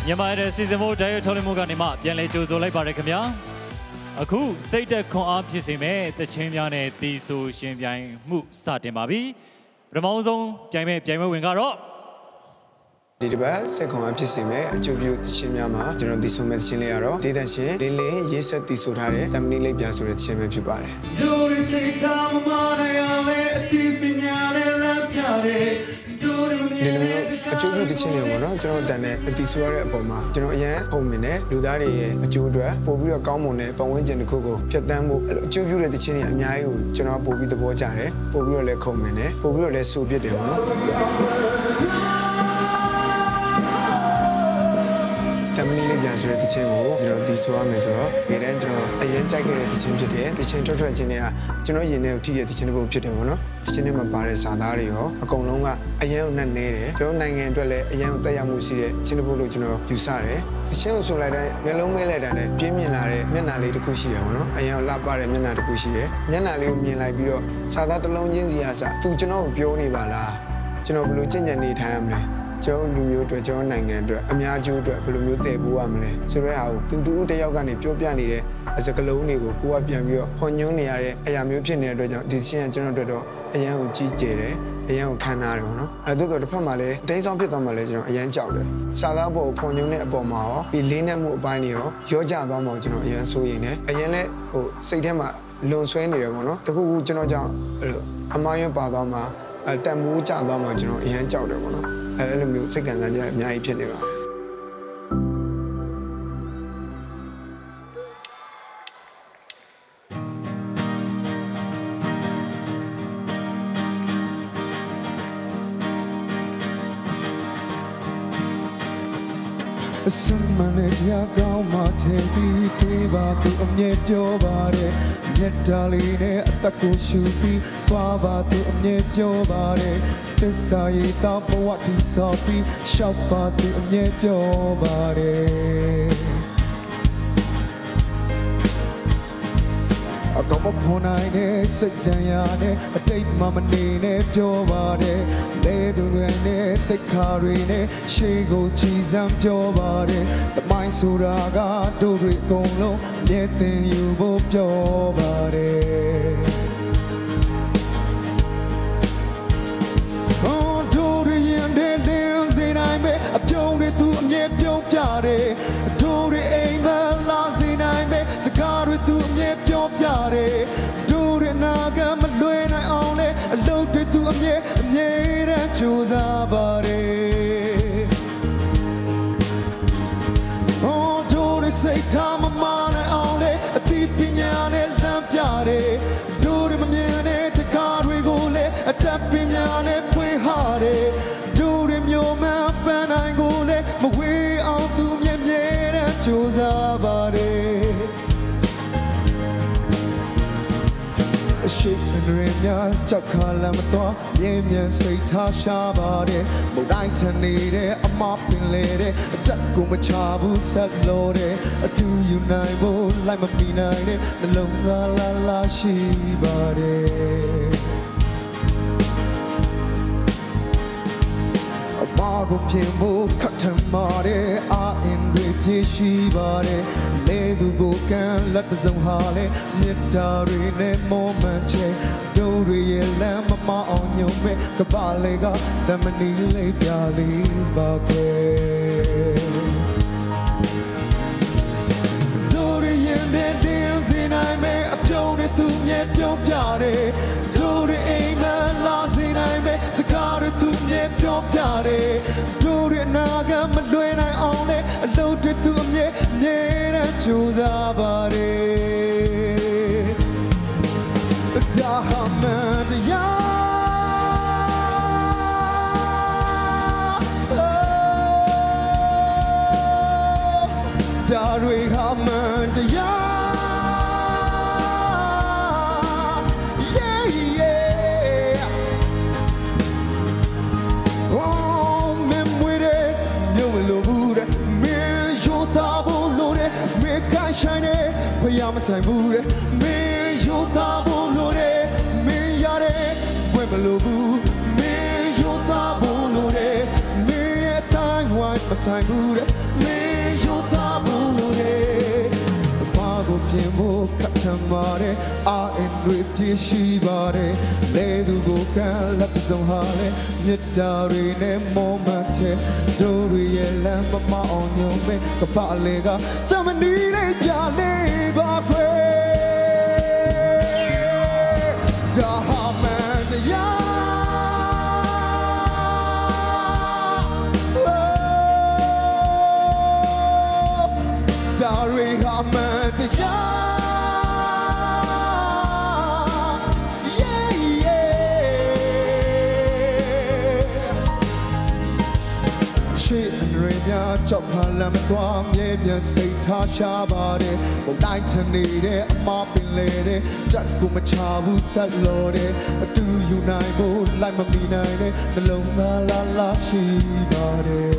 မြန်မာရဲ့စီစဉ်မှုတိုင်းထုတ်လွှင့်မှုကနေမှပြန်လည်ကြိုဆိုလိုက်ပါရခင်ဗျာအခုစိတ်သက်ခွန်အားဖြစ်စေမဲ့တခြင်းများနဲ့တီဆိုရှင်ပြိုင်မှုစတင်ပါပြီပထမဆုံးပြိုင်ပွဲဝင်ကတော့ဒီတစ်ပတ်စိတ်ခွန်အားဖြစ်စေမဲ့အကျိုးပြုတခြင်းများမှာကျွန်တော်တီဆိုမဲ့တခြင်းလေးကတော့ဒေသရှင်လင်းလင်းရေးဆက်တီဆိုထားတဲ့တမနီလေးပြန်ဆိုတဲ့တခြင်းပဲဖြစ်ပါတယ်အကျိုးပြုတခြင်းတွေပေါ့နော်ကျွန်တော်တန်တဲ့အတီဆိုရတဲ့အပေါ်မှာကျွန်တော်အရန်ပုံမြင်တဲ့လူသားတွေရဲ့အကျိုးအတွက်ပို့ပြီးတော့ကောင်းမွန်တဲ့ပတ်ဝန်းကျင်တစ်ခုကိုဖြတ်သန်းဖို့အကျိုးပြုတဲ့တခြင်းတွေအများကြီးကိုကျွန်တော်ပို့ပြီးသဘောကျတယ်ပို့ပြီးတော့လည်းခုံမြင်တယ်ပို့ပြီးတော့လည်းစူပြစ်တယ်ပေါ့နော်တမနီလေးပြန်ဆိုတဲ့တခြင်းကိုကျွန်တော်တီဆိုရမယ်ဆိုတော့ဒီတိုင်းကျွန်တော်အရင်ကြိုက်ခဲ့တဲ့တခြင်းဖြစ်တယ်တခြင်းထွက်ခြင်းတွေကကျွန်တော်ရင်ထဲကိုထိတဲ့တခြင်းတစ်ခုဖြစ်တယ်ပေါ့နော်တခြင်းတွေမှာပါတဲ့စာသားတွေရောအကုန်လုံးကအရင်ကနှက်နေတယ်ကျွန်တော်နိုင်ငံအတွက်လည်းအရင်ကတက်ရောက်မှုရှိတဲ့ခြင်းတစ်ခုလို့ကျွန်တော်ယူဆတယ်တခြင်းကိုဆိုလိုက်တဲ့မျက်လုံးမဲလိုက်တာနဲ့ပြင်းမြင်လာတဲ့မျက်နှာလေးတစ်ခုရှိတယ်ပေါ့နော်အရင်ကလှပတဲ့မျက်နှာတစ်ခုရှိတယ်မျက်နှာလေးကိုမြင်လိုက်ပြီးတော့စာသားတစ်လုံးချင်းစီအစသူကျွန်တော်ကိုပြောနေပါလားကျွန်တော်ဘယ်လိုကြင်ကြံနေထိုင်ရမလဲကျွန်တော်လူမျိုးအတွက်ကျွန်တော်နိုင်ငံအတွက်အများကျိုးအတွက်ဘယ်လိုမျိုးတည်ပိုးရမလဲဆိုတဲ့ဟာကိုသူတူတယောက်ကနေပြောပြနေတဲ့အစကလုံးတွေကိုကိုကပြန်ပြီးတော့ဟောညွှန်းနေရတဲ့အရာမျိုးဖြစ်နေတဲ့အတွက်ကြောင့်ဒီချင်းကကျွန်တော်တို့တော့အရန်ကိုကြီးကျယ်တယ်အရန်ကိုခံနာတယ်ပေါ့နော်အဲ့တော့တစ်ဖက်မှာလည်းတိန်းဆောင်ဖြစ်သွားမှလည်းကျွန်တော်အရန်ကြောက်တယ်စာသားပေါ်ကိုဟောညွှန်းတဲ့အပေါ်မှာရောဒီလေးနဲ့မှုအပိုင်းတွေရောကျသွားမှကျွန်တော်အရန်စိုးရိမ်တယ်အရန်လည်းစိတ်ထဲမှာလွန်ဆွဲနေတယ်ပေါ့နော်တခုခုကျွန်တော်ကြောင့်အမားရပါသွားမှတန်မိုးကျသွားမှကျွန်တော်အရန်ကြောက်တယ်ပေါ့နော်အဲ့လိုမျိုးစိတ်ခံစားချက်အများကြီးဖြစ်နေပါတယ်စမနဲ့ရကောင်းမှထည့်ပြီးတွေးပါသူအမြဲပြောပါတယ်မြတ်တာလေးနဲ့အသက်ကိုရှူပြီးသွားပါသူအမြဲပြောပါတယ်သစ္စာရည်တော့ဘဝတီဆော်ပြီးရှောက်ပါသူအမြဲပြောပါတယ်အကောမဖွန်နိုင်တဲ့စိတ်တန်ရာနဲ့အတိတ်မှမနေနဲ့ပြောပါတယ်လဲသူတွေနဲ့သိခါတွေနဲ့ရှေးကိုကြည်စမ်းပြောပါတယ်တမိုင်းဆိုတာကတို့တွေအကုန်လုံးမြဲတင်ယူဖို့ပြောပါတယ်တို့တွေရင်တဲ့လင်းစေနိုင်မဲ့အပြုံးတွေသူအမြဲပြုံးပြတယ်တို့တွေအိမ်မလာစေနိုင်မဲ့စကားတွေသူအမြဲပြောပြတယ်တို့တွေနာကမလွှဲနိုင်အောင်လဲအလုပ်တွေသူအမြဲတမ်းကြိုးစားပါတယ်တို့တွေစိတ်ထားမမနိုင်အောင်လဲအသိပညာနဲ့လမ်းပြတယ်တို့တွေမမြင်တဲ့တကားတွေကိုလဲအတတ်ပညာနဲ့ဖွင့်ဟတယ်တို့တွေမျိုးမှန်ပန်းနိုင်ကိုလဲမဝေးအောင်သူမြဲတမ်းကြိုးစားပါတယ်ရှိနေရမြချက်ခါလမ်းမတော်မြင်းမြန်စိတ်ထားရှားပါတယ်မုန်တိုင်းထနေတဲ့အမပင်လေတဲ့အတက်ကိုမချဘူးဆက်လို့တဲ့အတူယူနိုင်ဖို့လိုက်မပီနိုင်တဲ့နှလုံးသားလာရှိပါတယ်အမကိုပြင်ဖို့ခတ်ထမာတဲ့အာအင်တွေပြည့်ရှိပါတယ်လေသူကိုကန်လက်တစုံဟာလေမြတ်တာတွေနဲ့မောမှန်ချေတို့တွေရဲ့လမ်းမမအောင်ညုံမဲ့ကပလေးကတမနီလေးပြလေးပါကွယ်တို့တွေရဲ့တဲ့တင်းစင်နိုင်မဲ့အပြုံးတွေသူမြဲပြုံးပြတယ်တို့တွေအိမ်မလာစေနိုင်မဲ့စကားတွေသူမြဲပြောပြတယ်တို့တွေနာကမလွှဲနိုင်အောင်လဲအလုပ်တွေသူအမြဲတမ်းကြိုးစားပါတယ်ဒါဟာမန်တရားဒါတွေဟာမန်တရားဘယ်ရမဆိုင်ဘူးတဲ့မင်းရိုးသားဖို့လို့တဲ့မင်းရတဲ့ဘယ်မလို့ဘူးမင်းရိုးသားဖို့လို့တဲ့မင်းရဲ့တိုင်းဝိုင်းမဆိုင်ဘူးတဲ့မင်းရောသားဘူးလို့တဲ့ဘာကိုပြင်ဖို့ခတ်ထမှာတဲ့အာအင်တွေပြည့်ရှိပါတယ်လေသူကိုကမ်းလက်စုံဟာလေမြတ်တာတွေနဲ့မောမှချဲတို့တွေရဲ့လမ်းမမအောင်ညုံပဲကပလေကတမနီလေးပြလေးပါခွေဒါဟာမန်တရားI'm at the chọc hà làm toa nhẹ nhàng say tha xa bà đê một đại thân đi đê mà bên lề đê chắc cũng mà cha vu sát lô đê tu you nai bo lại mà mi nai đê đàn lông la la la chi bà đê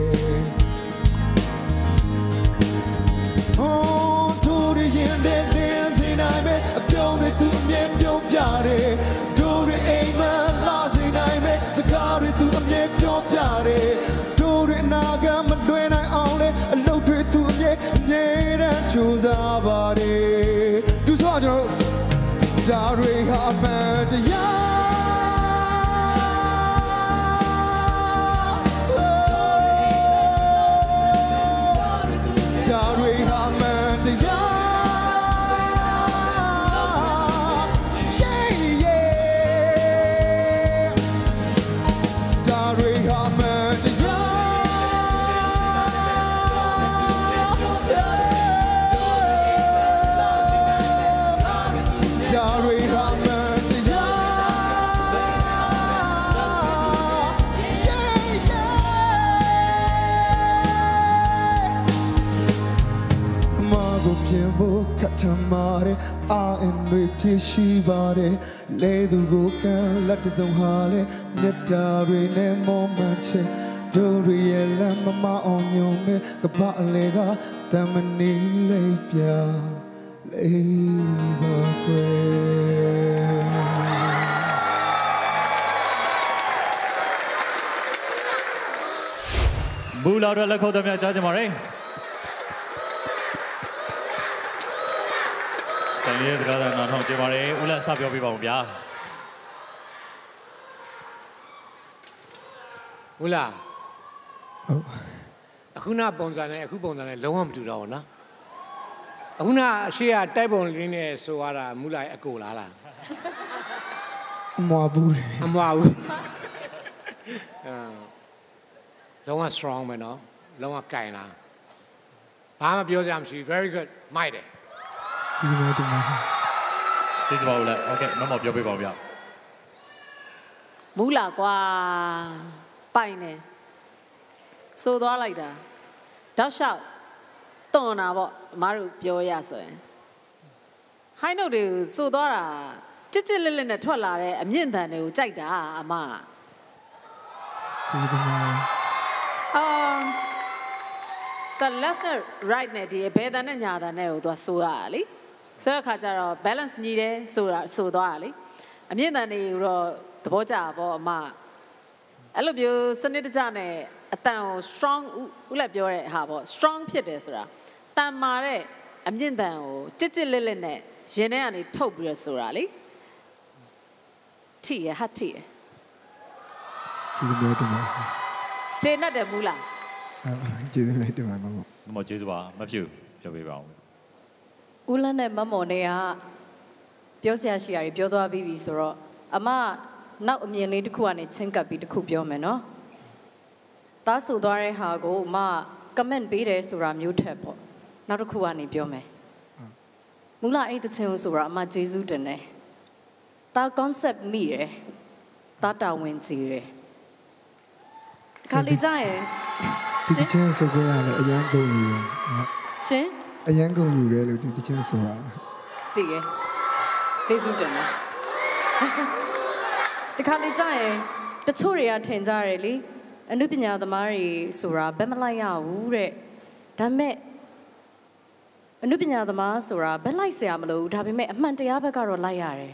oh tu đi yên đê đê say nai mê biểu đê tu nhẹ biểu bia đê tu đi ai mà la say nai mê sa ca đê tu nhẹ biểu bia đê tu đi naga mà đuôi nai ao đê lâu thuê tu nhẹ nhẹ đê chu ra bà đê tu sao cho đã rồi hạ mẹ để ya đã rồi hạ mẹ để ya yeah yeah đã rồi hạ mẹ để ya Cut tomorrow, and we pishi body. Lay the go can let the zone holly, netta rain and moment. Do real mama on your me, the balega, the mani labia, labor gray. Bula la Kotamia Jajamare. Yes, got that not Jimare. Ula Sabio Bibia. Ula. Akuna Bonzana, Kubon and Loam to Dona. Akuna, she had Tabon Line, Soara, Mula, Akola. Mabu. Amabu. Loma strong, man, no? Loma Kaina. I'm a Biozam, she's very good, mighty. She's about that. Okay, no more Bobby Bobia. Mula qua Pine. So do I like that. Thou shalt don't know Maru Pioyas. I know the so Dora. Titil in the toilet, a million than you take that, Ama. The left and right net, the better than another nail was so early. So, Kajaro balance needed so darly. I mean, the Boja or Ma. I love you, Sanitane, a town strong Ulabure harbor, strong Piedesra. Tam Mare, I mean, the Titi Liline, Genani Tobria Surali. Tea, a hat tea. Jena de Mula. Mojizwa, Matthew, Joby Brown. Ulan and Mamonea Biosia, Bioda Bibi Soro. Ama, now me need to cook and think a bit cook your meno. Tasu Dare Hago, Ma, come and be there, Sura Mutepo. Not a kuani biome. Mula ate the tune Sura, Ma Jesu dene. Ta concept me, Tata Winsire. Kalizae. The chance of a young girl. See? A young girl, you really did the chance of Dear Jesu dinner. The Kalizae, the Toria Tenzarelli, and Lupina the Mari Sura, Bemalaya, Ure, Dame. And Lupina the Ma Sura, Belaisiamalo, having met a Mantiabacaro Layare.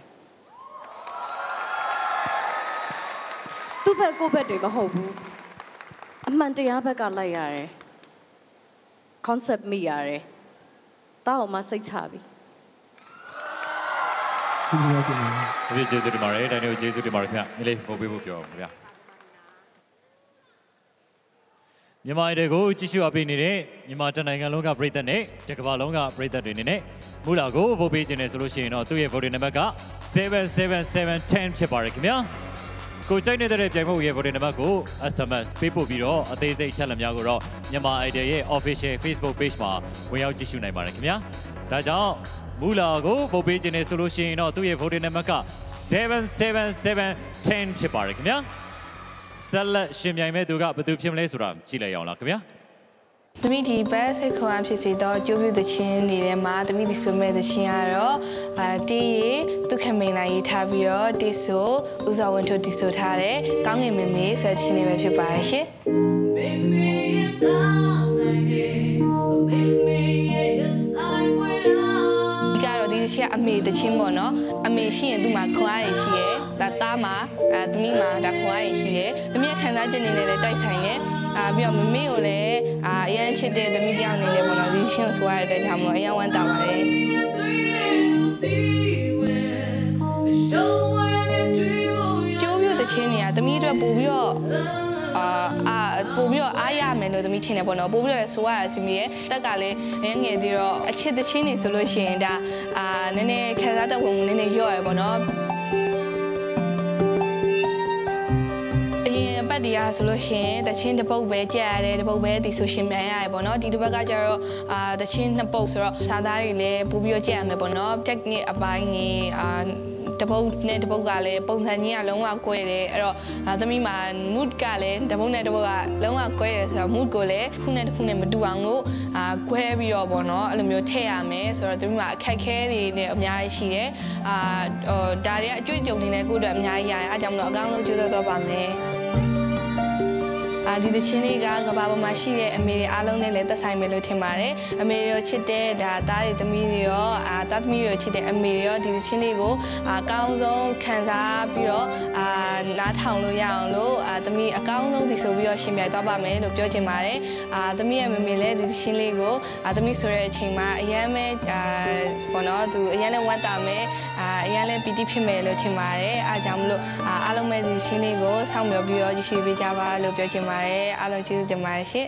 Tupa go better, Mahobu. အမှန်တရားဘက်ကလိုက်ရတယ် concept မိရတယ်တားအောင်မစိတ်ချပြီဒီကျေးဇူးတင်ပါတယ်တိုင်းတို့ကျေးဇူးတင်ပါတယ်ခင်ဗျညီလေးပို့ပေးဖို့ပြောအောင်ခင်ဗျမြန်မာတွေကိုကြည့်ရှုအပ်ပေးနေတဲ့မြန်မာတနိုင်ငံလုံးကပရိသတ်နဲ့တကမ္ဘာလုံးကပရိသတ်တွေနေနဲ့မူလာကိုဗိုလ်ပေးခြင်းနဲ့ဆိုလို့ရှိရင်တော့သူ့ရဲ့ voting number က77710ဖြစ်ပါတယ်ခင်ဗျာကိုကြိုက်နေတဲ့ပြိုင်မှုရဲ့ voting number ကို SMS ပေးပို့ပြီးတော့အသေးစိတ်ချက်လက်များကိုတော့မြန်မာ idea ရဲ့ official Facebook page မှာဝင်ရောက်ကြည့်ရှုနိုင်ပါတယ်ခင်ဗျာဒါကြောင့်မူလာကိုဗိုလ်ပေးခြင်းနဲ့ဆိုလို့ရှိရင်တော့သူ့ရဲ့ voting number က77710ဖြစ်ပါတယ်ခင်ဗျာဆက်လက်ရှင်ပြိုင်မဲ့သူကဘယ်သူဖြစ်မလဲဆိုတာကြည့်လိုက်အောင်လားခင်ဗျာသမီးဒီဘက်စိတ်ခွန်ဖြစ်စီတော့ကျိုးပြသချင်းတွေထဲမှာသမီးဒီဆိုမဲ့သချင်းကတော့တေးရီသူခမိန်လာရေးထားပြီးတော့တေးဆိုဦးစောဝန်ထုတ်တီဆိုထားတဲ့ကောင်းငင်မေမေဆိုတဲ့ချင်းလေးပဲဖြစ်ပါတယ်ရှင်မေမေရဲ့သားနိုင်မေမေရဲ့ဆိုင်ဝဲလာဒီကတော့ဒီချင်းအမေတချင်းပေါ့နော်အမေရှိရင်သူ့မှာခွန်အားရရှိရဲဒါသားမှာသမီးမှာဒါခွန်အားရရှိရဲသမီးခံစားချက်နေနဲ့လည်းတိုက်ဆိုင်နေပြီးတော့မမေကိုလည်းအရန်ချစ်တဲ့သမီးတယောက်အနေနဲ့ပေါ့နော်ဒီချင်းဆိုရတဲ့ကြောင့်မို့အရန်ဝမ်းသာပါတယ်ကျိုးပြတဲ့ချင်းတွေကသမီးအတွက်ပို့ပြီးတော့ပို့ပြီးတော့အားရမယ်လို့သမီးထင်တယ်ပေါ့နော်ပို့ပြီးတော့လည်းဆိုရတာစီမီရဲ့တက်ကလည်းငယ်ငယ်သေးတော့အချစ်တဲ့ချင်းတွေဆိုလို့ရှိရင်ဒါနည်းနည်းခံစားတဲ့ဝင်နည်းနည်းရော့ရပေါ့နော်ပတ်တရားဆိုလို့ရှိရင်တချင်းတစ်ပုတ်ပဲကြာရတယ်တစ်ပုတ်ပဲဒီဆိုရှင်မြန်ရတယ်ပေါ့နော်ဒီတစ်ပတ်ကကျတော့တချင်းနှစ်ပုတ်ဆိုတော့စာသားတွေလည်းပို့ပြီးတော့ကြာရမယ်ပေါ့နော် technique အပိုင်းကြီးတပုတ်နဲ့တပုတ်ကလည်းပုံစံကြီးကလုံးဝကွဲတယ်အဲ့တော့သမီးမှာ mood ကလည်းတပုတ်နဲ့တပုတ်ကလုံးဝကွဲတယ်ဆိုတော့ mood ကိုလည်းတစ်ခုနဲ့တစ်ခုနဲ့မတူအောင်လို့ကွဲပြီးတော့ပေါ့နော်အဲ့လိုမျိုးထည့်ရမယ်ဆိုတော့သမီးမှာအခက်ခဲတွေနဲ့အများကြီးရှိတယ်ဒါတွေကအတွေ့အကြုံတွေနဲ့ကိုယ့်အတွက်အများကြီးရတယ်အားကြောင့်မလို့အကောင်းဆုံးကြိုးစားတော့ပါမယ်ဒီသချင်းလေးကကဘာပေါ်မှာရှိတဲ့အမေတွေအားလုံးနဲ့လည်းသက်ဆိုင်မယ်လို့ထင်ပါတယ်အမေတွေချစ်တဲ့ဒါသားတွေသမီးတွေရောသားသမီးတွေချစ်တဲ့အမေတွေရောဒီသချင်းလေးကိုအကောင်းဆုံးခံစားပြီးတော့နားထောင်လို့ရအောင်လို့သမီးအကောင်းဆုံးဒီဆိုပြီးတော့ရှင်ပြိုင်သွားပါမယ်လို့ပြောချင်ပါတယ်သမီးရဲ့မေမေလည်းဒီသချင်းလေးကိုသမီးဆိုတဲ့အချိန်မှာအရန်ပဲပေါ့နော်သူအရန်လည်းဝမ်းသာမယ်အရန်လည်းပီတိဖြစ်မယ်လို့ထင်ပါတယ်အားကြောင့်မလို့အားလုံးပဲဒီသချင်းလေးကိုစောင့်မျှော်ပြီးတော့ရရှိပေးကြပါလို့ပြောချင်ပါတယ်အားလုံးကျေးဇူးတင်ပါတယ်ရှင်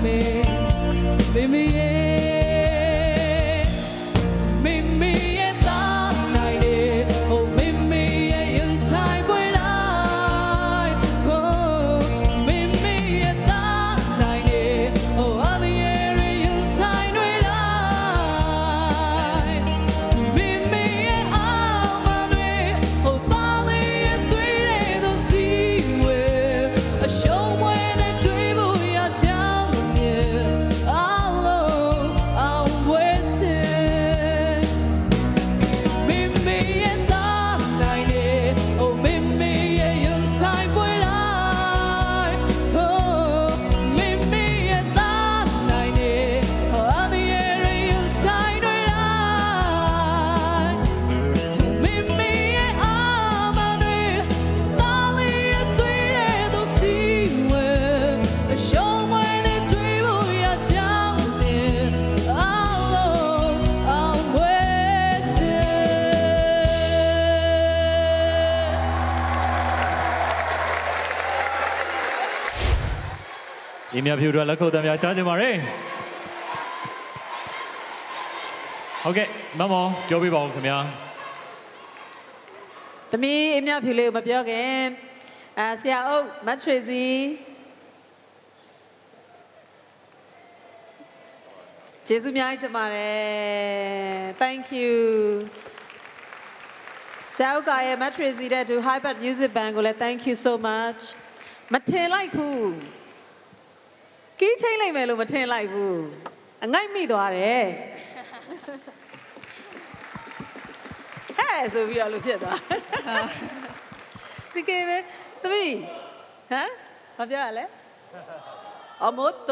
အင်းမြဖြူတို့လက်ခုပ်တမ်းများကြားကြပါရစေဟုတ်ကဲ့မမောပြောပြပါဦးခင်ဗျာသမီးအင်းမြဖြူလေးကိုမပြောခင်ဆရာအုပ်မတ်ထရီစီကျေးဇူးများကြီးတင်ပါတယ် thank you ဆရာအုပ်ကရဲ့မတ်ထရီစီတဲ့သူ Hyper Music Band ကိုလည်း thank you so much မထင်လိုက်ဘူးကီးချင်းလိုက်မယ်လို့မထင်လိုက်ဘူးအငိုက်မိသွားတယ်ဟဲ့ဆိုပြီးတော့လို့ဖြစ်သွားတကယ်ပဲသမီးဟမ်ဘာပြောရလဲမို့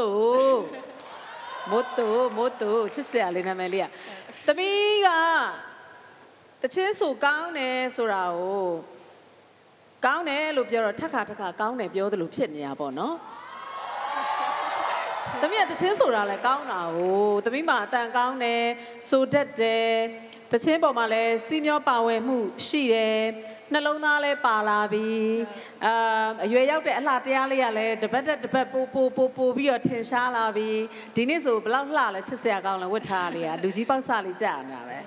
တူချစ်စရာလေးနာမည်လေးอ่ะသမီးကတချင်းဆိုကောင်းတယ်ဆိုတာကိုကောင်းတယ်လို့ပြောတော့ထက်ခါကောင်းတယ်ပြောသလိုဖြစ်နေတာပေါ့နော်သမီးကတချင်းဆိုတာလည်းကောင်းတာကိုသမီးမှာအတန်ကောင်းတယ်ဆိုတတ်တယ်တချင်းပေါ်မှာလည်းစီးမျောပါဝင်မှုရှိတယ်နှလုံးသားလည်းပါလာပြီးအရွယ်ရောက်တဲ့အလှတရားလေးကလည်းတပတ်ပို့ပြီးတော့ထင်ရှားလာပြီးဒီနေ့ဆိုဘလောက်လှလဲချစ်စရာကောင်းလဲဝတ်ထားလေးကလူကြီးပေါက်စလေးကြာနေတာပဲ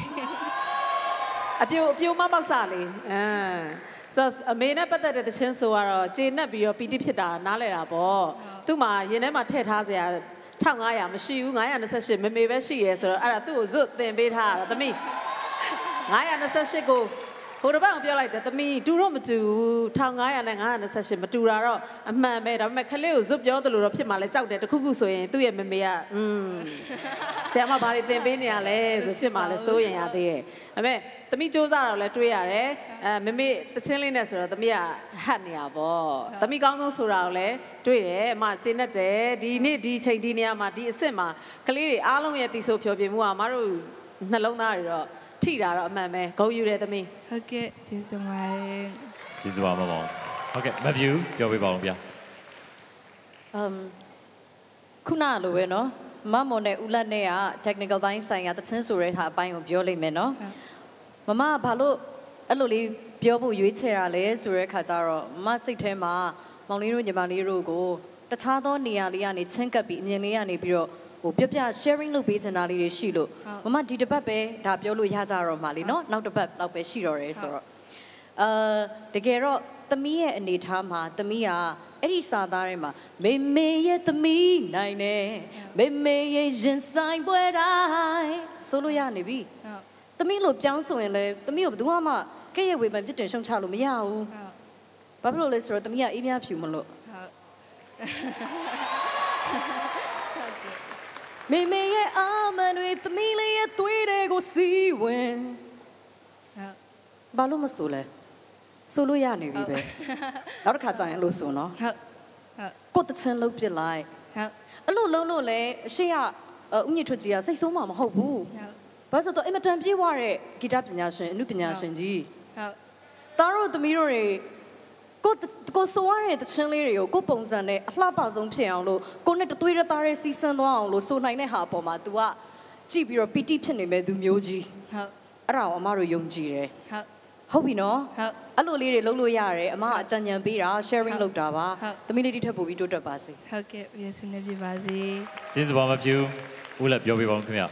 အပြိုမပေါက်စလေးဆိုအမေနဲ့ပတ်သက်တဲ့တခြင်းဆိုကတော့ကျေနပ်ပြီးတော့ပီတိဖြစ်တာနားလဲတာပေါ့သူ့မှာရင်ထဲမှာထည့်ထားစရာ1500မရှိဘူး928မမေပဲရှိရဲဆိုတော့အဲ့ဒါသူ့ကိုဇွတ်တင်ပေးထားတာသမီး928ကိုဟိုတစ်ပတ်အောင်ပြောလိုက်တယ်သမီးတူတော့မတူဘူး1500နဲ့928မတူတာတော့အမှန်ပဲဒါပေမဲ့ခလေးကိုဇွတ်ပြောသလိုတော့ဖြစ်မှလဲကြောက်တယ်တခုခုဆိုရင်သူ့ရဲ့မမေကဆရာမဘာတွေတင်ပေးနေရလဲဆိုဖြစ်မှလဲစိုးရင်ရသေးတယ်ဒါပေမဲ့သမီးစူးစမ်းတော့လဲတွေးရတယ်မမေတချင်းလေးနဲ့ဆိုတော့သမီးကဟတ်နေရပေါ့သမီးကောင်းဆုံးဆိုတာကိုလဲတွေးတယ်အမကျင်းတတ်တယ်ဒီနေ့ဒီချိန်ဒီနေရာမှာဒီအစ်စ်မှာကလေးတွေအားလုံးရဲ့တီဆိုဖြောပြမှုကအမတို့နှလုံးသားတွေတော့ထိတာတော့အမှန်ပဲဂုဏ်ယူတယ်သမီးဟုတ်ကဲ့ကျေးဇူးပါတယ်ကျေးဇူးပါမမောဟုတ်ကဲ့မဖြူပြောပြပါဦးဗျာခုနလိုပဲနော်မမော်နဲ့ဦးလက်နဲ့က technical ဘိုင်းဆိုင်ရာတချင်းဆိုတဲ့ဟာအပိုင်းကိုပြောလိမ့်မယ်နော်မမဘာလို့အဲ့လိုလေးပြောဖို့ရွေးချယ်ရလဲဆိုတဲ့ခါကျတော့မစိတ်ထဲမှာမောင်လေးတို့ညီမလေးတို့ကိုတခြားသောနေရာလေးကနေချင်းကပ်ပြီးအမြင်လေးကနေပြီးတော့ဟိုပြ sharing လုပ်ပေးချင်တာလေးတွေရှိလို့မမဒီတစ်ပတ်ပဲဒါပြောလို့ရကြတော့မှလीနော်နောက်တစ်ပတ်တော့ပဲရှိတော့တယ်ဆိုတော့တကယ်တော့သမီးရဲ့အနေထားမှာသမီးကအဲ့ဒီစာသားထဲမှာမေမေရဲ့သမီးနိုင်တယ်မေမေရဲ့ရင်ဆိုင်ပွဲတိုင်းဆိုလို့ရနေပြီသမီးလို့ပြောင်းဆိုရင်လေသမီးကိုဘယ်သူမှကဲ့ရဲ့ဝေဖန်ပြစ်တင်ရှုံချလို့မရဘူးဘာဖြစ်လို့လဲဆိုတော့သမီးကအေးမြဖြူမလို့မေမေရဲ့အာမန်တွေသမီးလေးရဲ့သွေးတွေကိုစီးဝင်ဘာလို့မဆိုလဲဆိုလို့ရနေပြီပဲနောက်တစ်ခါကြာရင်လို့ဆိုနော်ကိုတချင်းလုံးပြစ်လိုက်အဲ့လိုလုံးလို့လဲအရှိကဦးညစ်ထွတ်ကြီးကစိတ်ဆိုးမှမဟုတ်ဘူးဘာလို့ဆိုတော့အင်မတန်ပြေးွားတဲ့ဂီတပညာရှင်အနုပညာရှင်ကြီးသားတို့သမီးတို့တွေကိုဆိုရတဲ့တချင်းလေးတွေကိုကိုပုံစံနဲ့အလှပဆုံးဖြစ်အောင်လို့ကိုနဲ့တသွေးတသားရဲ့စီးဆင်းသွားအောင်လို့ဆိုနိုင်တဲ့ဟာအပေါ်မှာ तू ကကြည့်ပြီးတော့ပီတိဖြစ်နေမဲ့သူမျိုးကြီးဟုတ်အဲ့ဒါကိုအမတို့ယုံကြည်တယ်ဟုတ်ပြီနော်အဲ့လိုလေးတွေလုပ်လို့ရတယ်အမအကြံဉာဏ်ပေးတာ sharing လုပ်တာပါသမီးလေးတိထပ်ပို့ပြီးတိုးတက်ပါစေဟုတ်ကဲ့ပြည့်စုံနေပြပါစေကျေးဇူးပါမဖြူဦးလည်းပြောပြပါဦးခင်ဗျ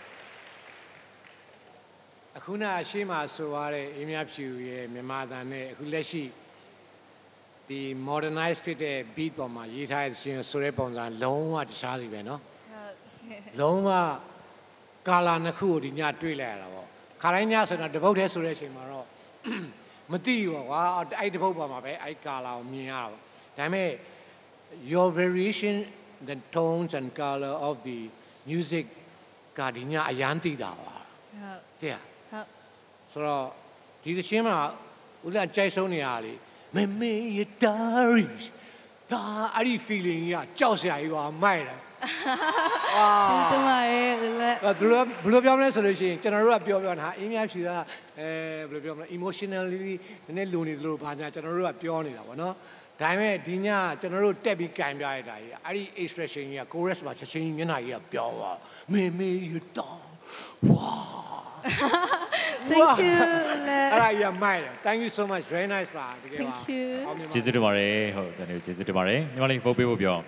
အခုနအရှိမဆိုရတဲ့အေးမြဖြူရဲ့မြန်မာတန်နဲ့အခုလက်ရှိဒီ modernize ဖြစ်တဲ့ beat ပေါ်မှာရေးထားတဲ့ရှင်ဆိုတဲ့ပုံစံလုံးဝတခြားစီပဲเนาะလုံးဝကာလာနှစ်ခုကိုဒီညတွေ့လိုက်ရတာပေါ့ခါတိုင်းညဆိုတော့တပုတ်တည်းဆိုတဲ့အချိန်မှာတော့မသိဘူးပေါ့ကွာအဲ့တပုတ်ပေါ်မှာပဲအဲ့ကာလာကိုမြင်ရတာပေါ့ဒါပေမဲ့ your variation the tones and color of the music ကဒီညအရန်သိတာပါဟုတ်တဲ့ဟုတ်ဆိုတော့ဒီသချင်းမှာဦးလည်းကြိုက်ဆုံးနေရလေမေမေရတာရီဒါအဲ့ဒီ feeling ကြီးကကြောက်စရာကြီးပါမိုက်တယ်တမရဲ့ဘယ်လိုပြောမလဲဆိုလို့ရှိရင်ကျွန်တော်တို့ကပြောတာအေးမြဖြူကဘယ်လိုပြောမလဲ emotionally နည်းနည်းလိုနေသလိုဘာညာကျွန်တော်တို့ကပြောနေတာပေါ့နော်ဒါပေမဲ့ဒီညကျွန်တော်တို့တက်ပြီးကင်ပြရတာကြီးအဲ့ဒီ expression ကြီးက chorus မှာချက်ချင်းမျက်နှာကြီးကပြောသွားမေမေရတာဝါ Thank you အဲ့ဒါရမိုက်တယ် Thank you so much very nice ပါတကယ်ပါကျေးဇူးတင်ပါတယ်ဟုတ်တယ်ကျေးဇူးတင်ပါတယ်ညီမလေးပုတ်ပေးဖို့ပြော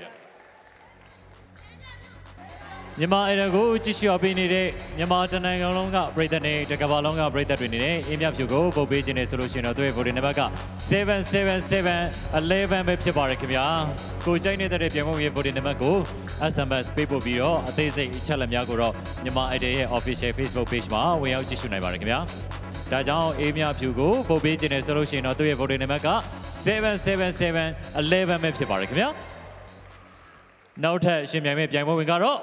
မြန်မာအဲ့ဒါကိုကြည့်ရှုပေးနေတဲ့မြန်မာတနိုင်ငံလုံးကပြည်သက်နဲ့တကဘာလုံးကပြည်သက်တွေနေနဲ့အင်းမြဖြူကိုပုတ်ပေးခြင်းနဲ့ဆိုလို့ရှိရင်တော့သူ့ရဲ့ voting number က77711ပဲဖြစ်ပါတယ်ခင်ဗျာကိုကြိုက်နေတဲ့ပြန်ဖို့ရဲ့ voting number ကို SMS ပေးပို့ပြီးတော့အသေးစိတ်အချက်လက်များကိုတော့မြန်မာအဲ့ဒါရဲ့ official Facebook page မှာဝင်ရောက်ကြည့်ရှုနိုင်ပါတယ်ခင်ဗျာဒါကြောင့်အင်းမြဖြူကိုပုတ်ပေးခြင်းနဲ့ဆိုလို့ရှိရင်တော့သူ့ရဲ့ voting number က77711ပဲဖြစ်ပါတယ်ခင်ဗျာနောက်ထပ်ရှင်ပြိုင်မဲ့ပြိုင်ပွဲဝင်ကတော့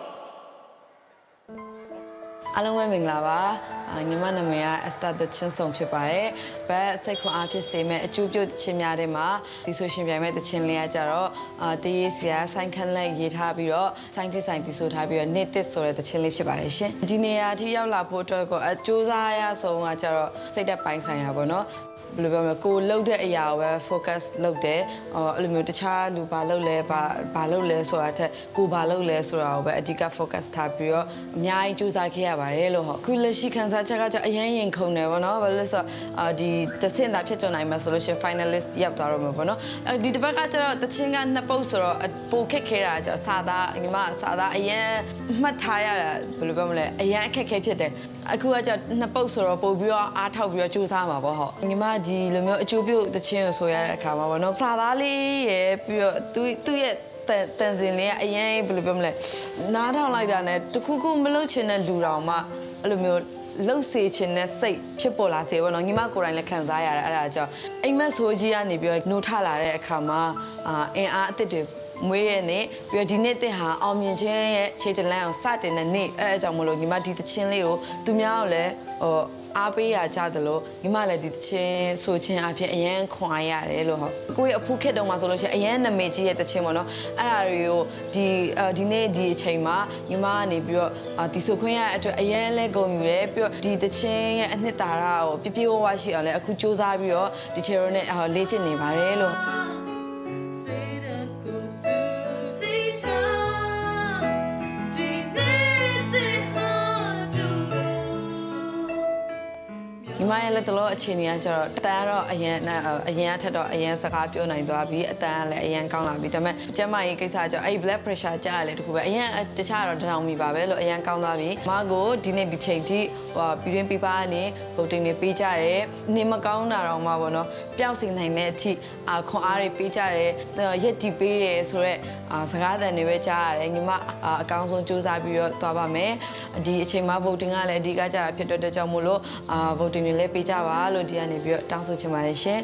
အားလုံးပဲမင်္ဂလာပါညီမနာမည်က Esther တချင်းစုံဖြစ်ပါတယ်ဘက်စိတ်ခွန်အားဖြစ်စေမဲ့အကျိုးပြုတချင်းများတဲ့မှာဒီဆိုရှင်ပြိုင်မဲ့တချင်းလေးကကြတော့တေးဆရာဆိုင်ခန်းလက်ရေးထားပြီးတော့ဆိုင်တိဆိုင်တီဆိုထားပြီးတော့နေတစ်ဆိုတဲ့တချင်းလေးဖြစ်ပါတယ်ရှင်ဒီနေရာထိရောက်လာဖို့အတွက်ကိုအကျိုးစားရဆုံးကကြတော့စိတ်သက်ပိုင်းဆိုင်ရာပေါ့နော်ဘယ်လိုပြောမလဲကိုလှုပ်တဲ့အရာကိုပဲ focus လုပ်တယ်အဲ့လိုမျိုးတခြားလူဘာလုပ်လဲဘာလုပ်လဲဆိုတာထက်ကိုဘာလုပ်လဲဆိုတာကိုပဲအဓိက focus ထားပြီးတော့အများကြီးကြိုးစားခဲ့ရပါတယ်လို့ဟုတ်ခုလက်ရှိခံစားချက်ကကြအရင်ရင်ခုန်တယ်ပေါ့နော်ဘာလို့လဲဆိုတော့ဒီတဆင့်သာဖြစ်ကြနိုင်မှာဆိုလို့ရှိရင် finalist ရောက်သွားတော့မှာပေါ့နော်ဒီတစ်ပတ်ကကျတော့တချင်းကနှစ်ပုတ်ဆိုတော့ပိုခက်ခဲတာကျစာသားညီမစာသားအရင်မှတ်ထားရတာဘယ်လိုပြောမလဲအရင်အခက်ခဲဖြစ်တယ်အခုကကျနှစ်ပုတ်ဆိုတော့ပို့ပြီးတော့အားထောက်ပြီးတော့ကြိုးစားမှာပေါ့ဟုတ်ညီမဒီလိုမျိုးအကျိုးပြုတချင်းကိုဆိုရတဲ့အခါမှာပေါ့နော်စာသားလေးရယ်ပြီးတော့သူ့ရဲ့တန်စင်လေးကအရင်ဘယ်လိုပြောမလဲနားထောင်လိုက်တာနဲ့တခုခုမလုပ်ချင်တဲ့လူတော်မှအဲ့လိုမျိုးလှုပ်စေချင်တဲ့စိတ်ဖြစ်ပေါ်လာစေပေါ့နော်ညီမကိုယ်တိုင်လည်းခံစားရတာအဲ့ဒါကြောင့်အိမ်မက်ဆိုကြီးကနေပြီးတော့နှိုးထလာတဲ့အခါမှာအင်အားအသစ်တွေမွေးရဲ့နေ့ပြီးတော့ဒီနေ့တင်ဟာအောင်မြင်ခြင်းရဲ့ခြေတလန်းအောင်စတင်တဲ့နေ့အဲအကြောင်းမလို့ညီမဒီသချင်းလေးကိုသူများကိုလည်းအားပေးရကြတယ်လို့ညီမလည်းဒီသချင်းဆိုချင်းအဖြစ်အရန်ခွန်အားရတယ်လို့ဟုတ်ကိုယ့်ရဲ့အဖိုးခက်တုံးမှာဆိုလို့ရှိရင်အရန်နာမည်ကြီးရဲ့သချင်းပေါ့နော်အဲ့ဒါတွေကိုဒီနေ့ဒီအချိန်မှာညီမကနေပြီးတော့ဒီဆိုခွင့်ရတဲ့အတွက်အရန်လဲဂုဏ်ယူရဲပြီးတော့ဒီသချင်းရဲ့အနှစ်သာရကိုပြပြဝဝရှိအောင်လဲအခုစူးစမ်းပြီးတော့ဒီချေရိုနဲ့လေ့ကျင့်နေပါတယ်လို့ညီမရဲ့လက်တလို့အခြေအနေကကျတော့အတန်းကတော့အရင်ထက်တော့အရင်စကားပြောနိုင်သွားပြီအတန်းကလည်းအရင်ကောင်းလာပြီဒါပေမဲ့ကျမကြီးကိစ္စကျတော့အဲ့ blood pressure ကျရလေတခုပဲအရင်တခြားတော့တောင်မိပါပဲလို့အရင်ကောင်းသွားပြီမကိုဒီနေ့ဒီချိန်ထိပြည်တွင်းပြပကနေ voting တွေပေးကြတယ်နေမကောင်းတာတော့မှပေါ့နော်ပျောက်စီနိုင်တဲ့အထိခွန်အားတွေပေးကြတယ်ရက်တီပေးတယ်ဆိုတော့စကားသံတွေပဲကြားရတယ်ညီမအကောင်းဆုံးစူးစမ်းပြီးတော့သွားပါမယ်ဒီအချိန်မှာ voting ကလည်းအဓိကကြတာဖြစ်တဲ့ကြောင့်မို့လို့ voting တွေလည်းပေးကြပါလို့ဒီကနေပြီးတော့တောင်းဆိုချင်ပါတယ်ရှင်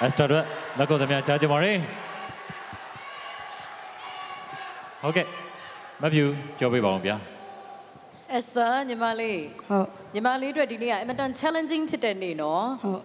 Esther တို့လက်ကိုသမ ्या ကြားကြပါရစေဟုတ်ကဲ့မပြူကြောပေးပါအောင်ဗျာ Esther ညီမလေးဟုတ်ညီမလေးအတွက်ဒီနေ့ကအင်မတန် challenging ဖြစ်တဲ့နေ့နော်ဟုတ်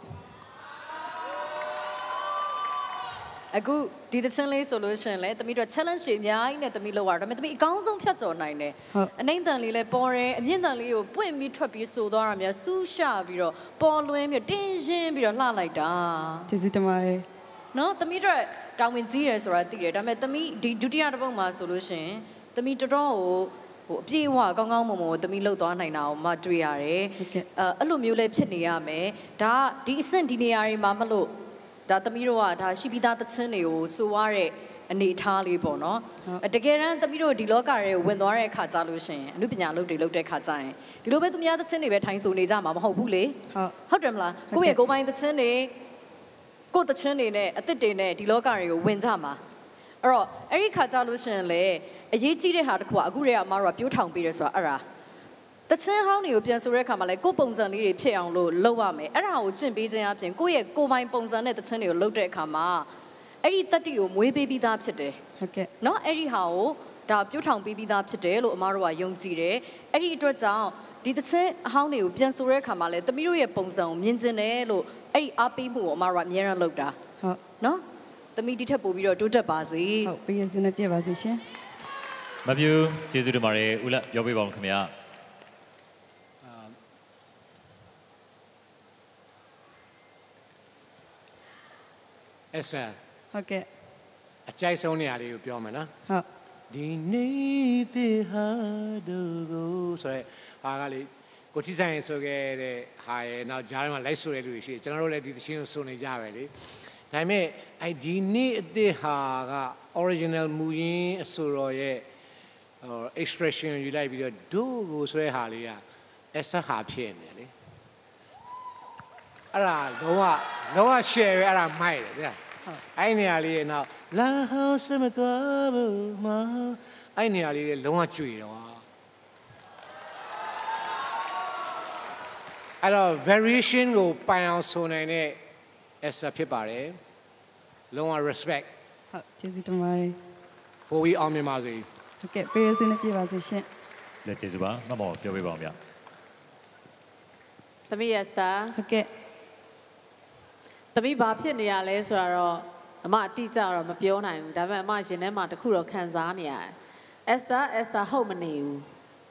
အခုဒီသချင်းလေးဆိုလို့ရှင်လေတမီးတို့ challenge တွေအများကြီးနဲ့တမီးလောက်ရတော့တမီးအကောင်းဆုံးဖြတ်ကျော်နိုင်တယ်အနှိမ့်တန်လေးလည်းပေါ်တယ်အမြင့်တန်လေးကိုပွင့်ပြီးထွက်ပြီးဆိုသွားတာများစူးရှပြီးတော့ပေါ်လွင်ပြီးတင်းရှင်းပြီးတော့လှလိုက်တာကျေးဇူးတင်ပါတယ်နော်တမီးတို့တာဝန်ကြီးရယ်ဆိုတာသိတယ်ဒါပေမဲ့တမီးဒီဒုတိယတစ်ပုတ်မှာဆိုလို့ရှင်တမီးတော်တော်ကိုအပြည့်အဝကောင်းကောင်းမွန်မွန်တမီးလှုပ်သွားနိုင်တာကိုမှတွေ့ရတယ်အဲ့လိုမျိုးလေးဖြစ်နေရမယ်ဒါဒီအဆင့်ဒီနေရာတွေမှာမလို့ဒါသမီးတို့ကဒါရှိပြီးသားသချင်းတွေကိုစိုးရတဲ့အနေထားလေးပေါ့နော်တကယ်တမ်းသမီးတို့ဒီလောကရဲဝင်သွားတဲ့အခါကြလို့ရှင်အမှုပညာလုပ်တွေလုပ်တဲ့အခါကျရင်ဒီလိုပဲသူများသချင်းတွေပဲထိုင်ဆိုနေကြမှာမဟုတ်ဘူးလေဟုတ်တယ်မလားကိုယ့်ရဲ့ကိုယ်ပိုင်သချင်းတွေကိုယ့်သချင်းတွေနဲ့အသစ်တွေနဲ့ဒီလောကတွေကိုဝင်ကြမှာအဲ့တော့အဲ့ဒီခါကြလို့ရှင်လေအရေးကြီးတဲ့ဟာတစ်ခုကအခုတည်းကအမတို့ကပြိုးထောင်ပေးတယ်ဆိုတာအဲ့ဒါတချင်းဟောင်းတွေကိုပြန်ဆိုတဲ့အခါမှာလည်းကိုယ်ပုံစံလေးတွေဖြစ်အောင်လို့လုပ်ရမယ်အဲ့ဒါကိုကျင့်ပေးခြင်းအပြင်ကိုယ့်ရဲ့ကိုယ်ပိုင်ပုံစံနဲ့တချင်းတွေကိုလုပ်တဲ့အခါမှာအဲ့ဒီတတိကိုမွေးပေးပြီးသားဖြစ်တယ်ဟုတ်ကဲ့เนาะအဲ့ဒီဟာကိုဒါပြုတ်ထောင်ပေးပြီးသားဖြစ်တယ်လို့အမတို့ကယုံကြည်တယ်အဲ့ဒီအတွက်ကြောင့်ဒီတချင်းအဟောင်းတွေကိုပြန်ဆိုတဲ့အခါမှာလည်းတမီးတို့ရဲ့ပုံစံကိုမြင်ကျင်တယ်လို့အဲ့ဒီအားပေးမှုကိုအမတို့ကအများအားလုပ်တာဟုတ်เนาะတမီးဒီထက်ပိုပြီးတော့တိုးတက်ပါစေဟုတ်ပြည့်စုံနေပြပါစေရှင်မပြူကျေးဇူးတင်ပါတယ်ဦးလက်ပြောပေးပါဦးခင်ဗျာ Esther ဟုတ်ကဲ့အကြိုက်ဆုံးနေရာလေးကိုပြောမယ်နော်ဟုတ်ဒီနေ့တည်းဟာတို့ကိုဆိုရဲဟာကလေကိုချီဆိုင်ဆိုခဲ့တဲ့ဟာရဲ့နောက်ဂျားထဲမှာလိုက်ဆိုတဲ့လူတွေရှိတယ်ကျွန်တော်တို့လည်းဒီသချင်းကိုဆိုနေကြပဲလေဒါပေမဲ့အဲ့ဒီနေ့အသေးဟာက original မူရင်းအဆိုတော်ရဲ့expression ယူလိုက်ပြီးတော့တို့ကိုဆိုတဲ့ဟာလေးက Esther ဟာဖြစ်နေတယ်လေအဲ့ဒါလုံးဝ share ပဲအဲ့ဒါမိုက်တယ်ဗျာအဲ့နေရာလေးရဲ့နောက်လာဟောင်းစမသွားဘူးမအဲ့နေရာလေးရဲ့လုံးဝကြွေတော့အဲ့တော့ variation ကိုပိုင်အောင်ဆိုနိုင်တဲ့ Esther ဖြစ်ပါတယ်လုံးဝ respect ဟုတ်ကျေးဇူးတင်ပါတယ်ဘိုးကြီးအောင်မြင်ပါစေဟုတ်ကဲ့ပေးရစင်းပြပါစေရှင်လက်ကျေးဇူးပါမမောပြောပေးပါဦးဗျာသမီး Esther ဟုတ်ကဲ့သမီးဘာဖြစ်နေရလဲဆိုတော့အမအတိအကျတော့မပြောနိုင်ဘူးဒါပေမဲ့အမရင်ထဲမှာတခုတော့ခံစားနေရတယ် Esther ဟုတ်မနေဘူး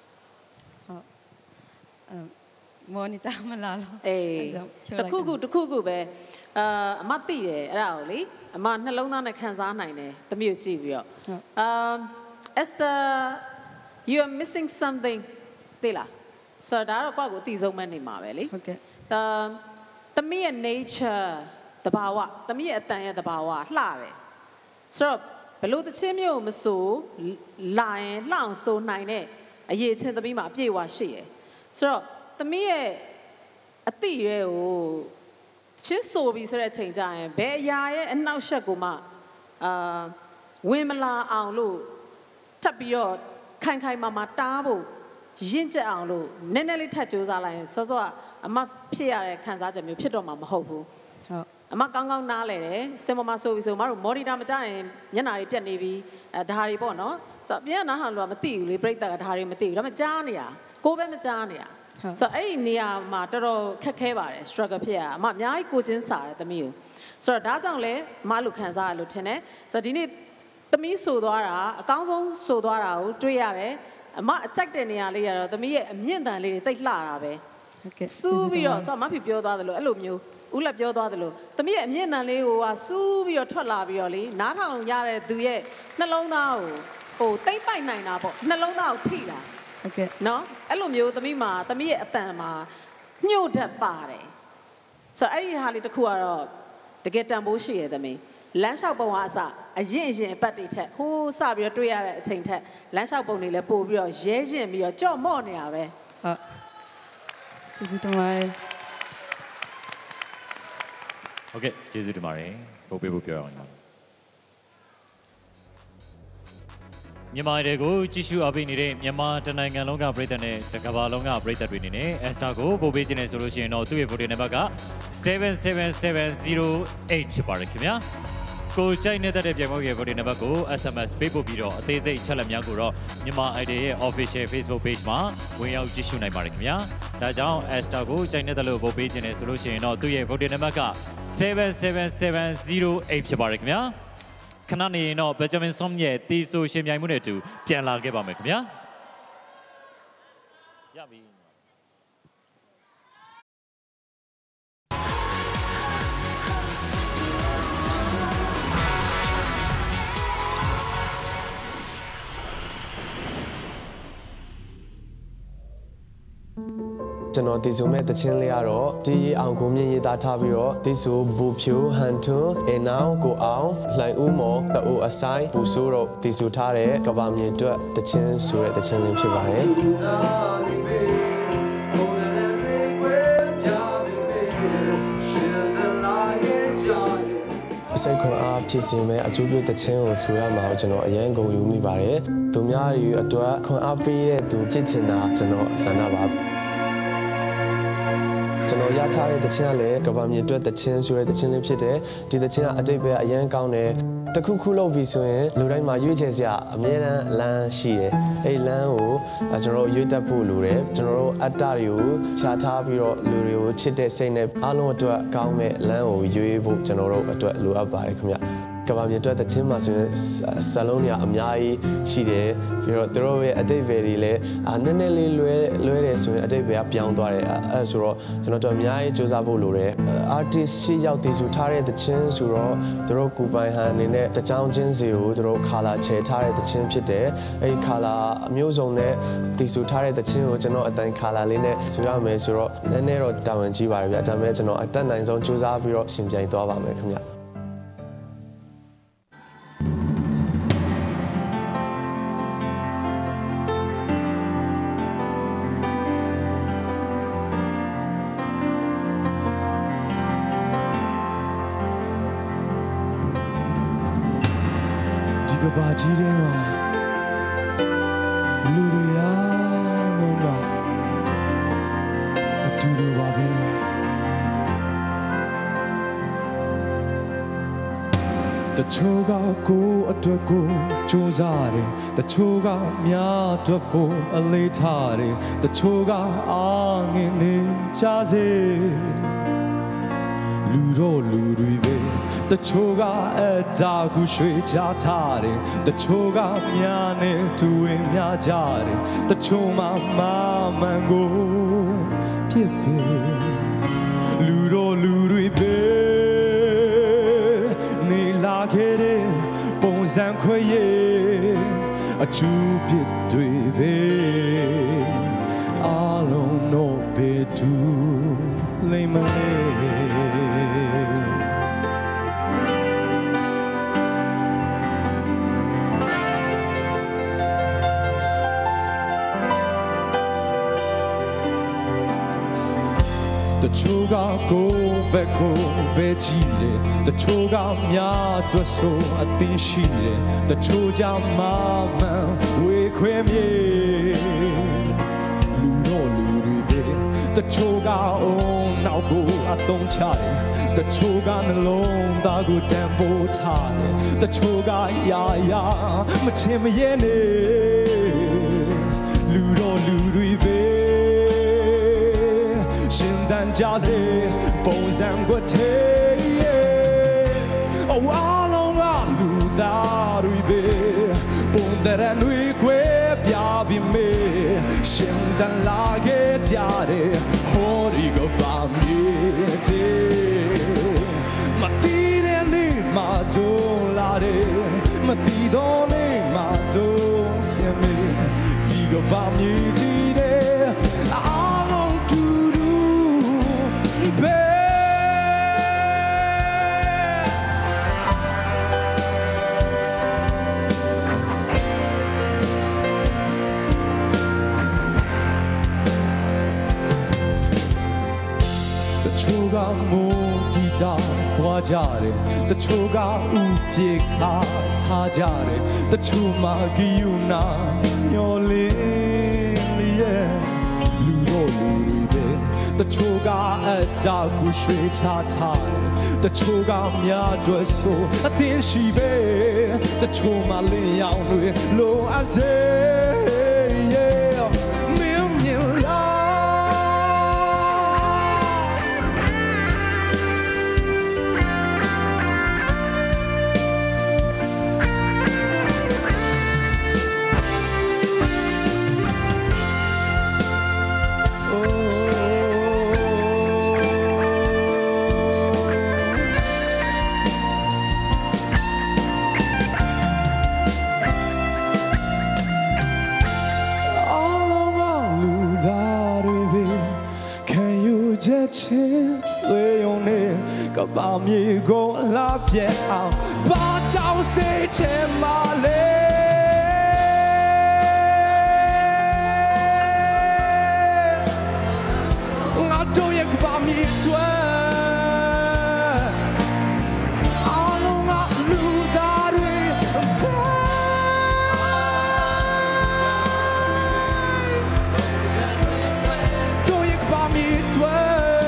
ဟုတ်မော်နီတာမလာလို့အေးတခုခုပဲအမသိတယ်အဲ့ဒါကိုလေအမနှလုံးသားနဲ့ခံစားနိုင်တယ်သမီးကိုကြည့်ပြီးတော့Esther you are missing something သိလားဆိုတော့ဒါတော့ကိုယ့်ကိုအသိဆုံးပဲနေမှာပဲလေဟုတ်ကဲ့သမီးရဲ့ nature တဘာဝသမီးရဲ့အတန်ရဲ့တဘာဝလှတယ်ဆိုတော့ဘလို့တချင်းမျိုးမဆိုလာရင်လှအောင်ဆိုနိုင်တဲ့အရေးချင်းသမီးမှာအပြည့်အဝရှိရယ်ဆိုတော့သမီးရဲ့အတိရဲကိုချင်းဆိုပြီးဆိုတဲ့အချိန်ကျရင်ဘယ်အရာရဲ့အနောက်ရှက်ကိုမှဝင်မလာအောင်လို့ထပ်ပြီးတော့ခိုင်မာတားဖို့ရင့်ကျက်အောင်လို့နည်းနည်းလေးထပ်ကြိုးစားလိုက်ရင်စောစောကအမဖြစ်ရတဲ့ခံစားချက်မျိုးဖြစ်တော့မှာမဟုတ်ဘူးဟုတ်အမကောင်းနားလဲတယ်စင်မမဆိုပြီးဆိုမတို့မော်ဒီတာမကြရင်မျက်နှာတွေပြတ်နေပြီဒါတွေပေါ့နော်ဆိုတော့အပြင်ကနားထောင်လို့ကမသိဘူးလေပြိတ္တကဒါတွေမသိဘူးဒါပေမဲ့ကြားနေတာကိုပဲမကြားနေတာဆိုတော့အဲ့ဒီနေရာမှာတော်တော်ခက်ခဲပါတယ် struggle ဖြစ်ရအမအများကြီးကိုချင်းစားတယ်သမီးကိုဆိုတော့ဒါကြောင့်လဲအမလူခံစားရလို့ထင်တယ်ဆိုတော့ဒီနေ့သမီးဆိုသွားတာအကောင်းဆုံးဆိုသွားတာကိုတွေးရတယ်အမအကြိုက်တဲ့နေရာလေးရတော့သမီးရဲ့အမြင့်တန်လေးတွေတိတ်လှတာပဲဟုတ်ကဲ့စူးပြီးတော့ဆိုတော့မဖြစ်ပြောသွားသလိုအဲ့လိုမျိုးဦးလက်ပြောသွားသလိုသမီးရဲ့အမြင့်တန်လေးကိုစူးပြီးတော့ထွက်လာပြီးတော့လေနားထောင်ရတဲ့သူရဲ့နှလုံးသားကိုတိတ်ပိုက်နိုင်တာပေါ့နှလုံးသားကိုထိတာဟုတ်ကဲ့နော်အဲ့လိုမျိုးသမီးရဲ့အတန်မှာညှို့တတ်ပါတယ်ဆိုတော့အဲ့ဒီဟာလေးတစ်ခုကတော့တကယ်တန်ဖိုးရှိရသမီးလမ်းလျှောက်ပုံကအစအရင်အပတ်တွေချက်ဟိုးစပြီးတော့တွေ့ရတဲ့အချိန်ထက်လမ်းလျှောက်ပုံတွေလည်းပို့ပြီးတော့ရဲရင်ပြီးတော့ကြော့မော့နေတာပဲဟုတ်ကျေးဇူးတင်ပါတယ်ဟုတ်ကဲ့ကျေးဇူးတင်ပါတယ်ပို့ပေးဖို့ပြောရအောင်မြန်မာတွေကိုကြည့်ရှုအားပေးနေတဲ့မြန်မာတနိုင်ငံလုံးကပရိသတ်နဲ့တကမ္ဘာလုံးကပရိသတ်တွေနေနဲ့ Esther ကိုပို့ပေးခြင်းနဲ့ဆိုလို့ရှိရင်တော့သူ့ရဲ့ voting number က77708ဖြစ်ပါတယ်ခင်ဗျာကိုကြိုက်နေတဲ့ပြိုင်ပွဲရဲ့ voting number ကို SMS ပေးပို့ပြီးတော့အသေးစိတ်အချက်လက်များကိုတော့မြန်မာ idea ရဲ့ official Facebook page မှာဝင်ရောက်ကြည့်ရှုနိုင်ပါတယ်ခင်ဗျာဒါကြောင့် Esther ကိုကြိုက်နေတဲ့လို့ပို့ပေးခြင်းနဲ့ဆိုလို့ရှိရင်တော့သူ့ရဲ့ voting number က77708ဖြစ်ပါတယ်ခင်ဗျာခဏနေရင်တော့ Benjamin Som ရဲ့တီဆိုရှင်ပြိုင်မှုနဲ့အတူပြန်လာခဲ့ပါမယ်ခင်ဗျာရပြီကျွန်တော်တီဆိုမဲ့တချင်းလေးကတော့တီးအောင်ကိုမြင့်ရေးသားထားပြီးတော့တီဆိုဘူဖြိုဟန်ထွန်းအနောင်ကိုအောင်လှိုင်ဦးမော်တအိုအဆိုင်ပူဆိုးတော့တီဆိုထားတဲ့ကဘာမြေအတွက်တချင်းဆိုတဲ့တချင်းလေးဖြစ်ပါတယ်စိတ်ခွန်အားဖြစ်စေမဲ့အကျိုးပြုတချင်းကိုဆိုရမှာကျွန်တော်အရင်ဂုဏ်ယူမိပါတယ်သူများတွေအတွက်ခွန်အားပေးတဲ့သူချစ်ချင်တာကျွန်တော်ဆန္ဒပါကျွန်တော်ရထားတဲ့တခြင်းကလည်းကဘာမြေအတွက်တခြင်းဆိုတဲ့တခြင်းလေးဖြစ်တယ်ဒီတခြင်းကအတိတ်ပဲအရန်ကောင်းတယ်တခုခုလုပ်ပြီးဆိုရင်လူတိုင်းမှာရွေးချယ်စရာအမြဲတမ်းလမ်းရှိတယ်အဲ့လမ်းကိုကျွန်တော်ရွေးတက်ဖို့လိုတယ်ကျွန်တော်တို့အတ္တတွေကိုခြားထားပြီးတော့လူတွေကိုချစ်တဲ့စိတ်နဲ့အားလုံးအတွက်ကောင်းမဲ့လမ်းကိုရွေးဖို့ကျွန်တော်တို့အတွက်လိုအပ်ပါတယ်ခင်ဗျကဘာမြေအတွက်တခြင်းမှာဆိုရင်စလုံးတွေအများကြီးရှိတယ်ပြီးတော့သူတို့ရဲ့အတိတ်ပဲတွေလည်းနည်းနည်းလေးလွဲတယ်ဆိုရင်အတိတ်ပဲကပြောင်းသွားတယ်အဲဆိုတော့ကျွန်တော်တို့အများကြီးစူးစမ်းဖို့လိုတယ် artist ရှိရောက်တည်ဆူထားတဲ့တခြင်းဆိုတော့သူတို့ကူပိုင်ဟန်အနေနဲ့တကြောင်ချင်းစီကိုသူတို့ color ချဲထားတဲ့တခြင်းဖြစ်တယ်အဲဒီ color အမျိုးစုံနဲ့တည်ဆူထားတဲ့တခြင်းကိုကျွန်တော်အတိုင်း color လေးနဲ့ဆူရမယ်ဆိုတော့နည်းနည်းတော့တာဝန်ကြီးပါတယ်ဗျဒါပေမဲ့ကျွန်တော်အတက်နိုင်ဆုံးစူးစမ်းပြီးတော့ရှင်ပြိုင်သွားပါမယ်ခင်ဗျကဘာကြီးထဲမှာလူတွေအားလုံးကအတူတူပါပဲတချို့ကကိုယ်အတွက်ကိုကြိုးစားတယ်တချို့ကများအတွက်ပိုအလေးထားတယ်တချို့ကအားငယ်နေကြစေလူတို့လူတွေပဲတချို့ကအတားကူရွှေချထားတယ်တချို့ကများနေသူဝင်များကြတယ်တချို့မှမမှန်ကိုဖြစ်ပေလူတို့လူတွေပဲနေလာခဲ့တဲ့ပုံစံခွေရဲ့အချူဖြစ်တွေပဲအားလုံးတော့ပဲသူလိမ့်မလဲတချို့ကကိုယ်ပဲကိုယ်ပဲကြည့်တယ်တချို့ကများအတွက်ဆိုအသင်ရှိတယ်တချို့ကြောင့်မမှန်ဝေခွဲမြေလူတို့လူတွေပဲတချို့ကအုံနောက်ကိုအသုံးချတယ်တချို့ကနှလုံးသားကိုတန်ဖိုးထားတယ်တချို့ကရာရာမချင်မရဲနေလူတို့လူတွေပဲရှင်တန်ကြစေပုံစံကိုထဲအဝါလုံးကလူသားတွေပဲပုံတဲ့နှွေခွဲပြပြီမေရှင်တန်လာခဲ့ကြတယ်ဟောဒီကပါမြေတဲ့မတီးတဲ့နေ့မှတို့လာတယ်မတီးတော့နေ့မှတို့ရမေဒီကပါမြေကြီးတဲ့အားလုံးတူတူပဲတချို့ကမိုးတီတာပွားကြတယ်တချို့ကဥပြေခါထားကြတယ်တချို့မှဂီယူနာမျောလင်းရဲ့လူတို့လူတွေပဲတချို့ကအတားကိုရွှေချထားတယ်တချို့ကများတွေ့ဆိုအသင်ရှိပဲတချို့မှလင်းရောင်တွေလိုအပ်စေ把迷宫拉偏အောင်ဘာကြောင့်စိတ်ချမလဲငါတို့ရဲ့ဘာမီတွဲအားလုံးကလူသားတွေတို့ရဲ့ဘာမီတွဲ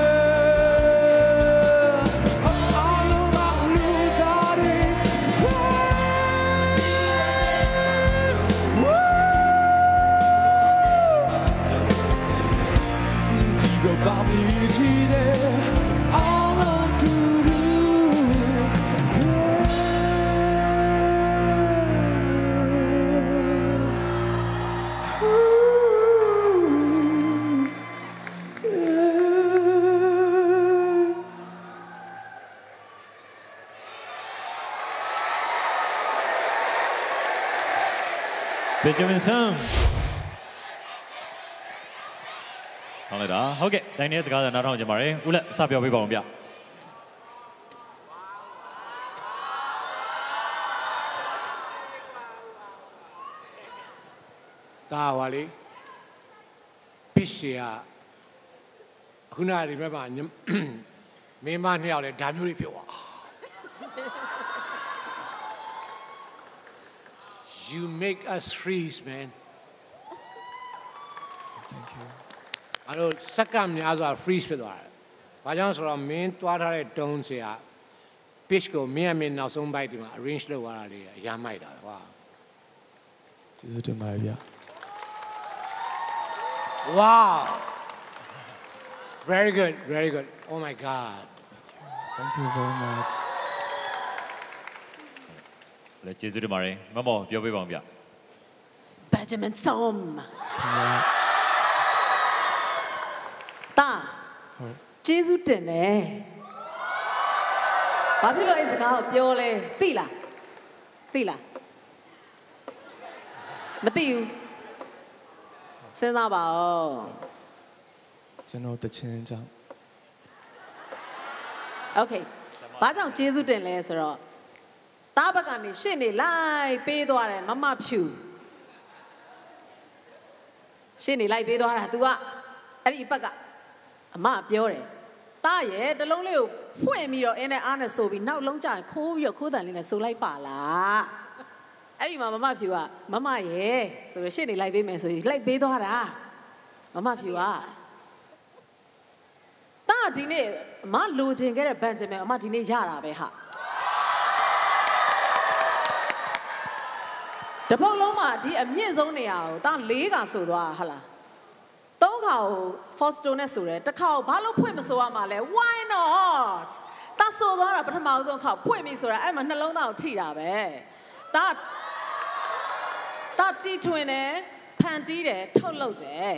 Benjamin Sam 好လိုက်တာဟုတ်ကဲ့တိုင်းနေတဲ့စကားစာနားထောင်ကြပါရစေဦးလက်စပြောပေးပါဦးဗျဒါပါလေပစ်ရှေကခုနကဒီဘက်မှာမင်းမနှစ်ယောက်လဲဒါမျိုးတွေပြောပါYou make us freeze, man. Thank you. အဲ့တော့စက္ကန့်များစွာ freeze ဖြစ်သွားတယ်။ဘာကြောင့်ဆိုတော့မင်းတွားထားတဲ့ tone ဆရာ pitch ကိုမင်းနောက်ဆုံး byte ဒီမှာ arrange လုပ်သွားတာလေအရာမိုက်တာကွာ။ကျေးဇူးတင်ပါတယ်ဗျာ။ Wow. Very good, very good. Oh my god. Thank you very much. လေကျေးဇူးတင်ပါတယ်မမောပြောပေးပါဦးဗျ Benjamin Som တာကျေးဇူးတင်တယ်ဘာဖြစ်လို့အဲ့စကားကိုပြောလဲသိလားမသိဘူးစဉ်းစားပါဦးကျွန်တော်တချင်းကြောင့် Okay ဘာကြောင့်ကျေးဇူးတင်လဲဆိုတော့တားဘက်ကနေရှင့်နေလိုက်ပေးသွားတယ်မမဖြူရှင့်နေလိုက်ပေးသွားတာ तू ကအဲ့ဒီဘက်ကအမပြောတယ်တားရဲ့တလုံးလေးကိုဖွင့်ပြီးတော့အင်းနဲ့အားနဲ့ဆိုပြီးနောက်လုံးကျရင်ခိုးပြီးတော့ခိုးတန်လေးနဲ့ဆိုလိုက်ပါလားအဲ့ဒီမှာမမဖြူကမမရဲ့ဆိုရရှင့်နေလိုက်ပေးမယ်ဆိုပြီးလိုက်ပေးသွားတာမမဖြူကတားဒီနေ့အမလိုချင်ခဲ့တဲ့ဘန်ဂျမင်အမဒီနေ့ရတာပဲဟာတပုတ်လုံးမှာဒီအမြင့်ဆုံးနေရာကိုတာ4ခါဆိုသွားဟာလား3ခါကို Fosto နဲ့ဆိုတယ်တစ်ခါကိုဘာလို့ဖွင့်မဆိုရမှာလဲ why not တာဆိုသွားတာပထမဆုံးခါဖွင့်ပြီဆိုတာအဲ့မှာနှလုံးသားကိုထိတာပဲတာတီထွင်တယ်ဖန်တီးတယ်ထုတ်လုပ်တယ်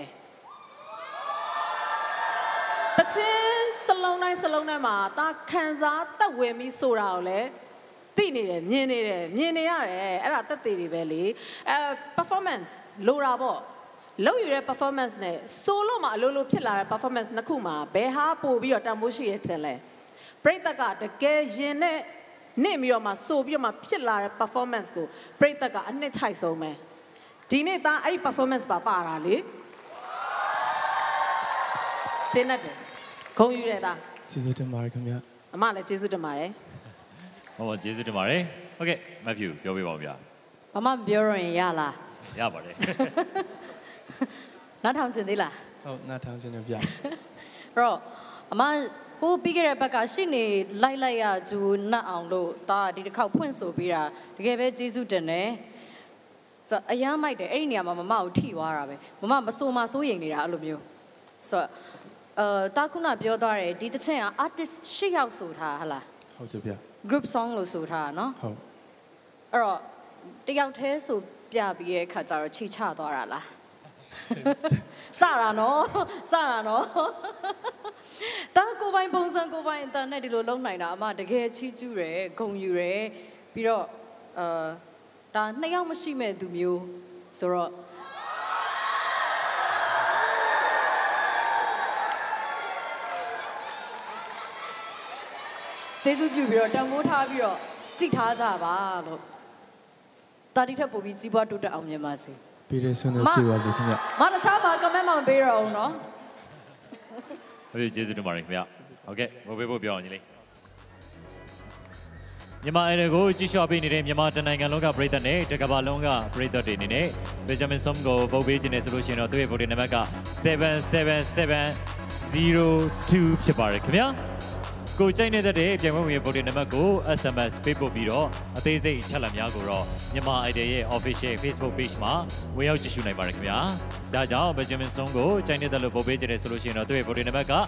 တချင်းစလုံးတိုင်းမှာတာခံစားတက်ဝင်ပြီးဆိုတာကိုလည်းသိနေတယ်မြင်နေရတယ်အဲ့ဒါတက်သေးတွေပဲလေperformance လိုတာပေါ့လောက်ယူတဲ့ performance နဲ့ solo မှာအလိုလိုဖြစ်လာတဲ့ performance နှစ်ခုမှာဘယ်ဟာပို့ပြီးတော့တန်ဖိုးရှိရဲ့ထင်လဲပရိသတ်ကတကယ်ရင်နဲ့နေ့ပြီးတော့မှဆိုပြီးတော့မှဖြစ်လာတဲ့ performance ကိုပရိသတ်ကအနှစ်ချိုက်ဆုံးပဲဒီနေ့သားအဲ့ဒီ performance ပါတာလေကျင်းတယ်ဂုံယူတယ်သားကျေးဇူးတင်ပါတယ်ခင်ဗျာအမလည်းကျေးဇူးတင်ပါတယ်ဟုတ်ကျေးဇူးတင်ပါတယ်ဟုတ်ကဲ့မဖြူပြောပြပါဦးဗျာဘာမှမပြောရရင်ရလားရပါတယ်နားထောင်ကျင်သေးလားဟုတ်နားထောင်ကျင်တယ်ဗျာတော့အမဟိုပြီးခဲ့တဲ့ဘက်ကရှစ်နေလိုက်ရဂျူနတ်အောင်လို့ဒါဒီတစ်ခေါက်ဖွင့်ဆိုပေးတာတကယ်ပဲကျေးဇူးတင်တယ်ဆိုအရမ်းမိုက်တယ်အဲ့ဒီနေရာမှာမမကိုထိသွားတာပဲမမမဆိုးမစိုးရိမ်နေတာအဲ့လိုမျိုးဆိုတာခုနပြောသွားတယ်ဒီတချင်က artist 8 ယောက်ဆိုထားဟလားဟုတ်တယ်ဗျ group song လို့ဆိုထားတာနော်ဟုတ်အဲ့တော့တယောက်တည်းဆိုပြပြီးတဲ့အခါကျတော့ချီချသွားတာလားစရာနော်တာကိုပိုင်ပုံစံကိုပိုင်အင်တာနက်ဒီလိုလုံနိုင်တာအမတကယ်ချီးကျူးတယ်ဂုဏ်ယူတယ်ပြီးတော့ဒါနှစ်ယောက်မရှိမဲ့သူမျိုးဆိုတော့ကျေးဇူးပြုပြီးတော့တန်ဖိုးထားပြီးတော့ကြည်ထားကြပါလို့တာတိထက်ပိုပြီးကြီးပွားတိုးတက်အောင်မြင်ပါစေပြီးရဆွေးနွေးပြပါစေခင်ဗျမတခြားပါ comment မပေးရအောင်နော်ဟုတ်ပြီကျေးဇူးတင်ပါတယ်ခင်ဗျဟုတ်ကဲ့ဘိုးဘေးဘိုးပြောအောင်ညီလေးမြန်မာအဲ့ဒါကိုကြည့်ရှုပေးနေတဲ့မြန်မာတနိုင်ငံလုံးကပရိသတ်နဲ့တကမ္ဘာလုံးကပရိသတ်တွေအနေနဲ့ Benjamin Som ကိုပုတ်ပေးခြင်းနဲ့ဆိုလို့ရှိရင်တော့သူ့ရဲ့ဗိုလ်တင်နံပါတ်က777002ဖြစ်ပါတယ်ခင်ဗျာကိုကြိုက်နေတဲ့ပြန်ဝင်ရဲ့ဗိုလ်တင်နံပါတ်ကို SMS ပေးပို့ပြီးတော့အသေးစိတ်အချက်အလက်များကိုတော့မြန်မာ Idol ရဲ့ Official Facebook Page မှာဝင်ရောက်ကြည့်ရှုနိုင်ပါတယ်ခင်ဗျာဒါကြောင့် Benjamin Som ကိုကြိုက်နေတဲ့လို့ပုတ်ပေးခြင်းနဲ့ဆိုလို့ရှိရင်တော့သူ့ရဲ့ဗိုလ်တင်နံပါတ်က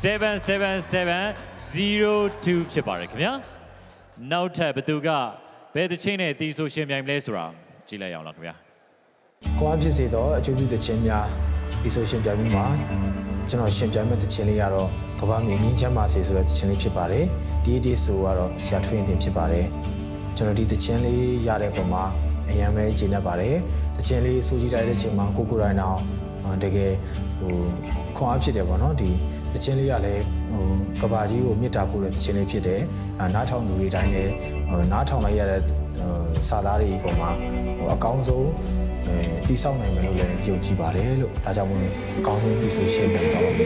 777002ဖြစ်ပါတယ်ခင်ဗျာနောက်ထပ်ဘသူကဘယ်တချင်းနဲ့တီးဆိုရှင်ပြိုင်မလဲဆိုတာကြည့်လိုက်အောင်လားခင်ဗျာကိုအားဖြစ်စေတော့အကျိုးပြုတချင်းများတီးဆိုရှင်ပြိုင်မှုမှာကျွန်တော်ရှင်ပြိုင်မဲ့တချင်းလေးကတော့ကဘာမြေငင်းချမ်းပါစေဆိုတဲ့တချင်းလေးဖြစ်ပါတယ်ဒီဆိုကတော့ဆရာထွေးတင်ဖြစ်ပါတယ်ကျွန်တော်ဒီတချင်းလေးရတဲ့ပုံမှာအရင်ပဲဂျင်းနေပါတယ်တချင်းလေးစူးကြည့်လိုက်တဲ့ချိန်မှာကိုရိုင်းအောင်တကယ်ခွန်အားဖြစ်တယ်ပေါ့နော်ဒီတချင်းလေးကလည်းကဘာကြီးကိုမြစ်တာပို့တဲ့တချင်းလေးဖြစ်တယ်နားထောင်သူတွေတိုင်းလည်းနားထောင်လိုက်ရတဲ့စာသားတွေပုံမှာအကောင်းဆုံးတိဆောက်နိုင်မယ်လို့လည်းယုံကြည်ပါတယ်လို့ဒါကြောင့်မို့အကောင်းဆုံးတိဆိုရှင်းပြန်တော့ပါ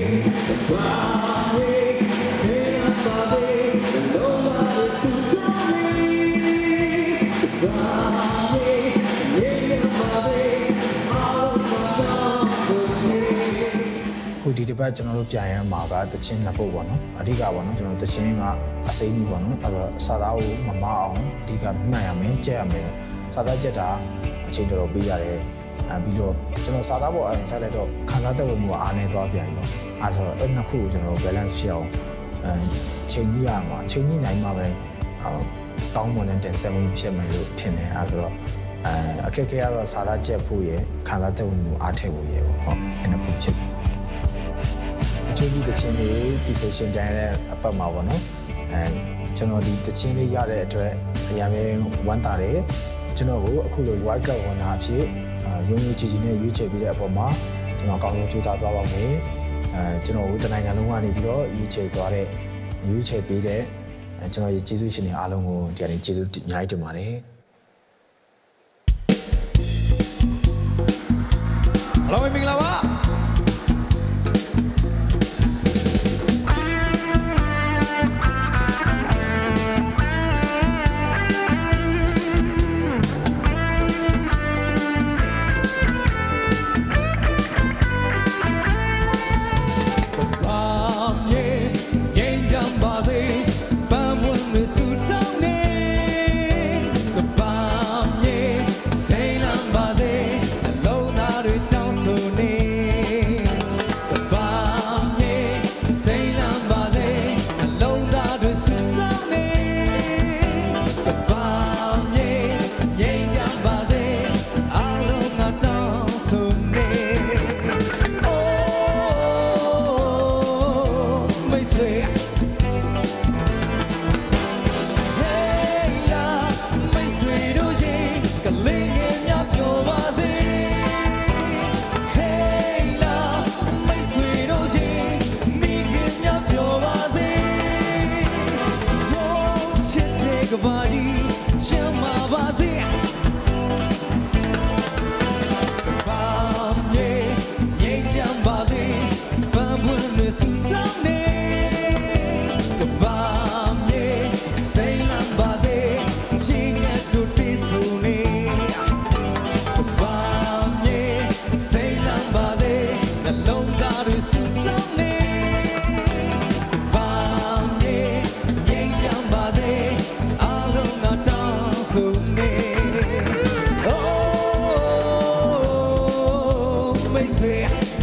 မယ်ဒီတစ်ပတ်ကျွန်တော်တို့ပြန်ရမှာကတချင်းနှစ်ပုတ်ပေါ့နော်အဓိကပေါ့နော်ကျွန်တော်တချင်းကအစိမ့်ကြီးပေါ့နော်အဲ့တော့စာသားကိုမမအောင်အဓိကမှတ်ရမယ်ကြက်ရမယ်စာသားကြက်တာအချိန်တော်တော်ပေးရတယ်ပြီးတော့ကျွန်တော်စာသားပေါ်အရင်ဆက်လိုက်တော့ခံစားတတ်ဖို့အားနေသွားပြန်ရောအဲ့ဆိုတော့အဲ့နှစ်ခုကိုကျွန်တော် balance ဖြစ်အောင်ချိန်ကြီးရမှာချိန်ကြီးနိုင်မှာပဲကောင်းမွန်တဲ့တင်ဆက်မှုဖြစ်မယ်လို့ထင်တယ်အဲ့ဆိုတော့အခက်အခဲကတော့စာသားကြက်ဖို့ရခံစားတတ်ဖို့အားထည့်ဖို့ရပေါ့ဟုတ်အဲ့နှစ်ခုဖြစ်အကျိုးပြုတချင်းလေးဒီဆိုရှင်ပြိုင်တဲ့အပတ်မှာပေါ့နော်ကျွန်တော်ဒီတချင်းလေးရတဲ့အတွက်အရင်ပဲဝမ်းသာတယ်ကျွန်တော်ကိုအခုလို World Cup ဝင်တာအဖြစ်ရုံးရုံးကြည်ကြည်နဲ့ရွေးချယ်ပြီးတဲ့အပေါ်မှာကျွန်တော်အကောင်းဆုံးကြိုးစားသွားပါမယ်ကျွန်တော်တို့တနိုင်ငံလုံးကနေပြီးတော့ရွေးချယ်ပေးတဲ့ကျွန်တော်ရဲ့ကျေးဇူးရှင်တွေအားလုံးကိုဒီကနေကျေးဇူးအများကြီးတင်ပါတယ်အားလုံးမင်္ဂလာပါနှလုံးသားတွေဆူတောင်းနေဘာမြေငြိမ်းချမ်းပါစေအားလုံးကတောင်းဆိုနေ မိတ်ဆွေ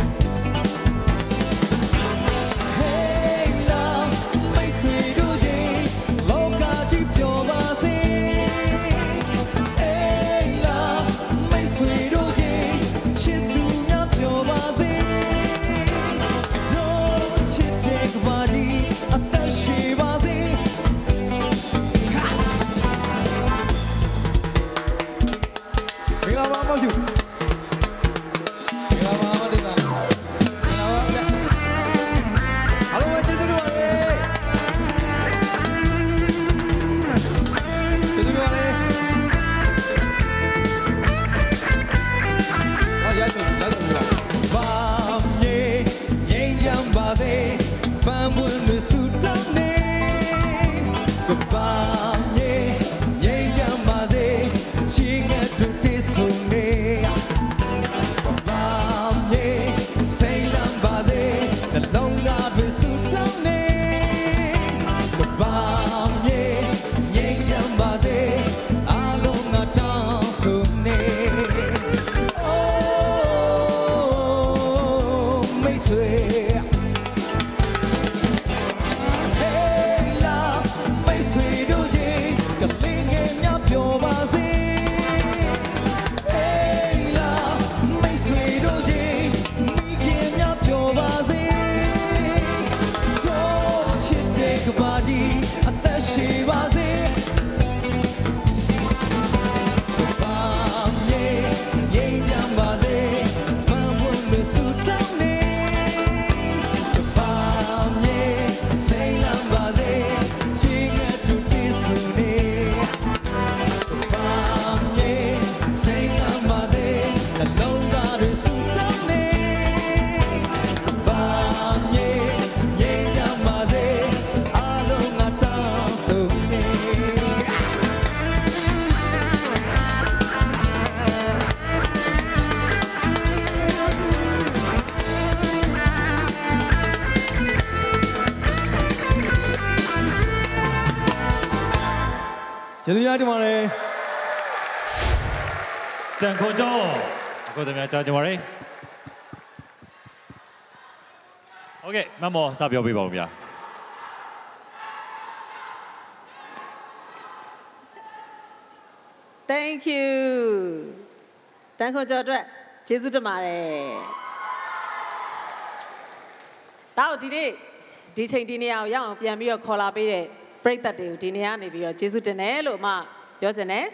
Hey love မိတ်ဆွေတို့ချင်းလောကကြီးပျော်ပါစေ Hey love မိတ်ဆွေတို့ချင်းချစ်သူများပျော်ပါစေတို့ချစ်တဲ့ကဘာကြီးအသက်ရှိပါစေမင်္ဂလာပါမောင်ကျူကျေးဇူးများတင်ပါတယ်တန်ခွန်ကျော်အခုတည်းများကြားကြပါရစေโอเคမမောစပြောပေးပါဦးဗျာ Thank you တန်ခွန်ကျော်အတွက်ကျေးဇူးတင်ပါတယ်တောက်ဒီနေ့ဒီချိန်ဒီနေရာကိုရောက်အောင်ပြန်ပြီးတော့ခေါ်လာပေးတဲ့ပရိသတ်တွေကိုဒီနေရာနေပြီးတော့ကျေးဇူးတင်တယ်လို့အမပြောချင်တယ်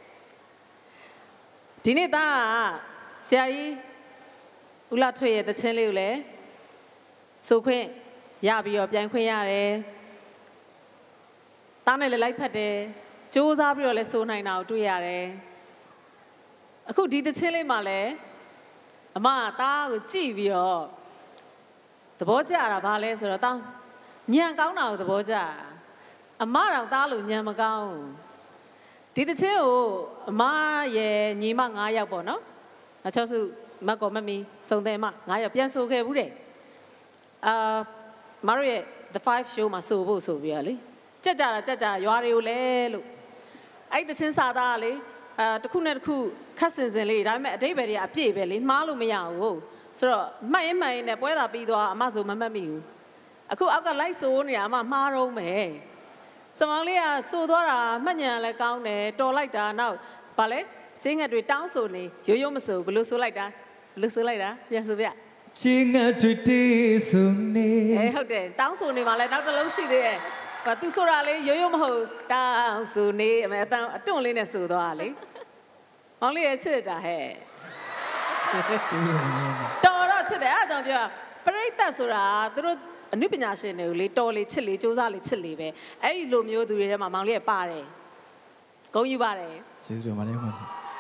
ဒီနေ့သားဆရာကြီးဦးလာထွေရဲ့တခြင်းလေးကိုလည်းဆိုခွင့်ရပြီးတော့ပြန်ခွင့်ရတယ်တားနဲ့လည်းလိုက်ဖက်တယ်စူးစမ်းပြီးတော့လည်းဆိုနိုင်တာကိုတွေ့ရတယ်အခုဒီတခြင်းလေးမှာလည်းအမသားကိုကြည့်ပြီးတော့သဘောကျတာဘာလဲဆိုတော့တောင်းညံကောင်းတာကိုသဘောကျအမတော်သားလို့ညံမကောင်းဒီတခြင်းကိုအမရဲ့ညီမ9ယောက်ပေါ့နော်အချောစုမတ်ကောမမီစုံတဲ့မ9ယောက်ပြန်ဆိုခဲ့ဘူးတဲ့မတို့ရဲ့ The 5 show မှာဆိုဖို့ဆိုပြီးရလေကြက်ကြတာရွာတွေကိုလဲလို့အဲ့တခြင်းစာသားကလေတစ်ခုနဲ့တစ်ခုခတ်စင်စင်လေးဒါပေမဲ့အတိတ်ပဲတွေအပြည့်ပဲလေမှားလို့မရဘူးဆိုတော့မှတ်ရင်နဲ့ပွဲတာပြီးသွားအမဆိုမမှတ်မိဘူးအခုအောက်ကလိုက်ဆိုနေတာအမမှားတော့မယ်စမောင်လေးကဆိုသွားတာမှတ်ဉာဏ်လည်းကောင်းတယ်တော်လိုက်တာနောက်ဗာလဲချင်းငတ်တွေတောင်းဆိုနေရိုးမဆိုဘလို့ဆိုလိုက်တာပြန်ဆိုပြချင်းငတ်တွေတေးဆိုနေဟုတ်တယ်တောင်းဆိုနေမှလည်းနောက်တစ်လုံးရှိသေးတယ်ဘာသူဆိုတာလေရိုးမဟုတ်တောင်းဆိုနေအမေအတွန့်လေးနဲ့ဆိုသွားလေမောင်လေးရဲ့ချစ်တာဟဲ့တော်တော့ချစ်တယ်အဲ့ဒါကြောင့်ပြောပရိသတ်ဆိုတာသူတို့အနုပညာရှင်တွေကိုလေတော်လေချစ်လေစူးစမ်းလေချစ်လေပဲအဲ့ဒီလိုမျိုးသူတွေထဲမှာမောင်လေးကပါတယ်ဂုဏ်ယူပါတယ်ကျေးဇူးတင်ပါတယ်မ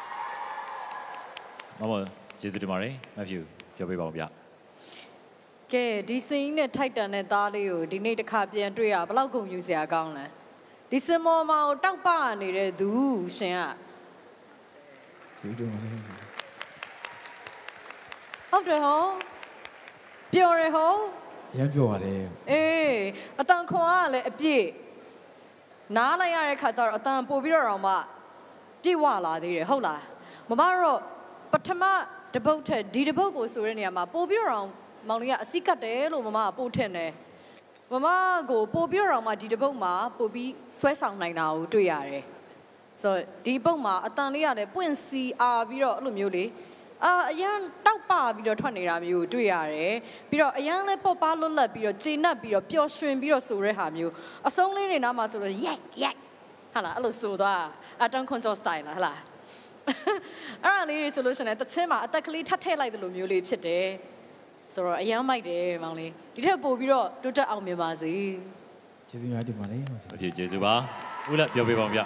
မကျေးဇူးတင်ပါတယ်မဖြူပြောပေးပါဦးဗျကဲဒီစင်းနဲ့ထိုက်တန်တဲ့သားလေးကိုဒီနေ့တစ်ခါပြန်တွေ့ရဘလောက်ဂုဏ်ယူစရာကောင်းလဲဒီစမောမောင်တောက်ပနေတဲ့သူရှင်ကကျေးဇူးတင်ပါတယ်ဟုတ်တယ်ဟောပြောရဟောရမ်းပြောပါတယ်အေးအတန်ခွန်ကလည်းအပြည့်နားလိုက်ရတဲ့ခါကျတော့အတန်ပို့ပြီးတော့မှပြည့်ဝလာသေးတယ်ဟုတ်လားမမတော့ပထမတပုတ်ထက်ဒီတပုတ်ကိုဆိုတဲ့နေရာမှာပို့ပြီးတော့မောင်လေးကအစိကတ်တယ်လို့မမကပို့ထင်တယ်မမကိုပို့ပြီးတော့မှဒီတပုတ်မှာပို့ပြီးဆွဲဆောင်နိုင်တာကိုတွေ့ရတယ်ဆိုတော့ဒီပုတ်မှာအတန်လေးကလည်းပွင့်စီအားပြီးတော့အဲ့လိုမျိုးလေအရန်တောက်ပပြီးတော့ထွက်နေတာမျိုးတွေ့ရတယ်ပြီးတော့အရန်လည်းပေါ့ပါလွတ်လပ်ပြီးတော့ကျေနပ်ပြီးတော့ပျော်ရွှင်ပြီးတော့ဆိုတဲ့ဟာမျိုးအဆုံးလေးတွေနားမှာဆိုတော့ရိုက်ဟာလားအဲ့လိုဆိုသွားအတန်ခွန်ကျော်စတိုင်လားဟာလားအဲ့ဒါလေးဆိုလို့ရှိရင်တချင်းမှာအသက်ကလေးထပ်ထည့်လိုက်တယ်လို့မျိုးလေးဖြစ်တယ်ဆိုတော့အရန်မိုက်တယ်မောင်လေးဒီထက်ပို့ပြီးတော့တိုးတက်အောင်မြင်ပါစေကျေးဇူးများတင်ပါတယ်โอเคကျေးဇူးပါဦးလက်ပြောပြပါဦးဗျ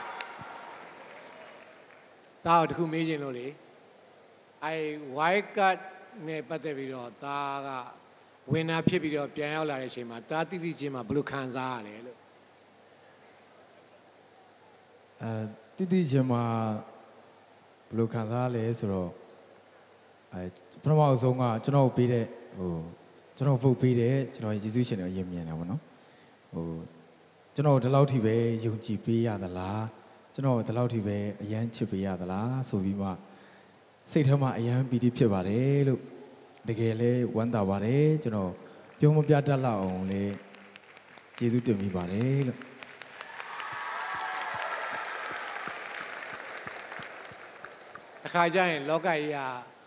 ဒါတခုမေးခြင်းလို့လေwhite card နဲ့ပတ်သက်ပြီးတော့ဒါကဝင်နာဖြစ်ပြီးတော့ပြန်ရောက်လာတဲ့အချိန်မှာဒါတိတိချင်းမှာဘယ်လိုခံစားရလဲလို့တိတိချင်းမှာဘယ်လိုခံစားရလဲဆိုတော့ပထမအဆုံးကကျွန်တော်ပေးတဲ့ကျွန်တော်ဖုတ်ပေးတဲ့ကျွန်တော်ယေရှုရှင်ကိုယဉ်မြင်တယ်ပေါ့နော်ကျွန်တော်ဒီလောက်ထိပဲယုံကြည်ပေးရသလားကျွန်တော်ဒီလောက်ထိပဲအယမ်းချစ်ပေးရသလားဆိုပြီးမှစိတ်ထဲမှာအယမ်းပီတိဖြစ်ပါတယ်လို့တကယ်လဲဝမ်းသာပါတယ်ကျွန်တော်ပြုံးမပြတတ်လောက်အောင်လဲကျေးဇူးတင်မိပါတယ်လို့အခါကျရင်လောကကြီးက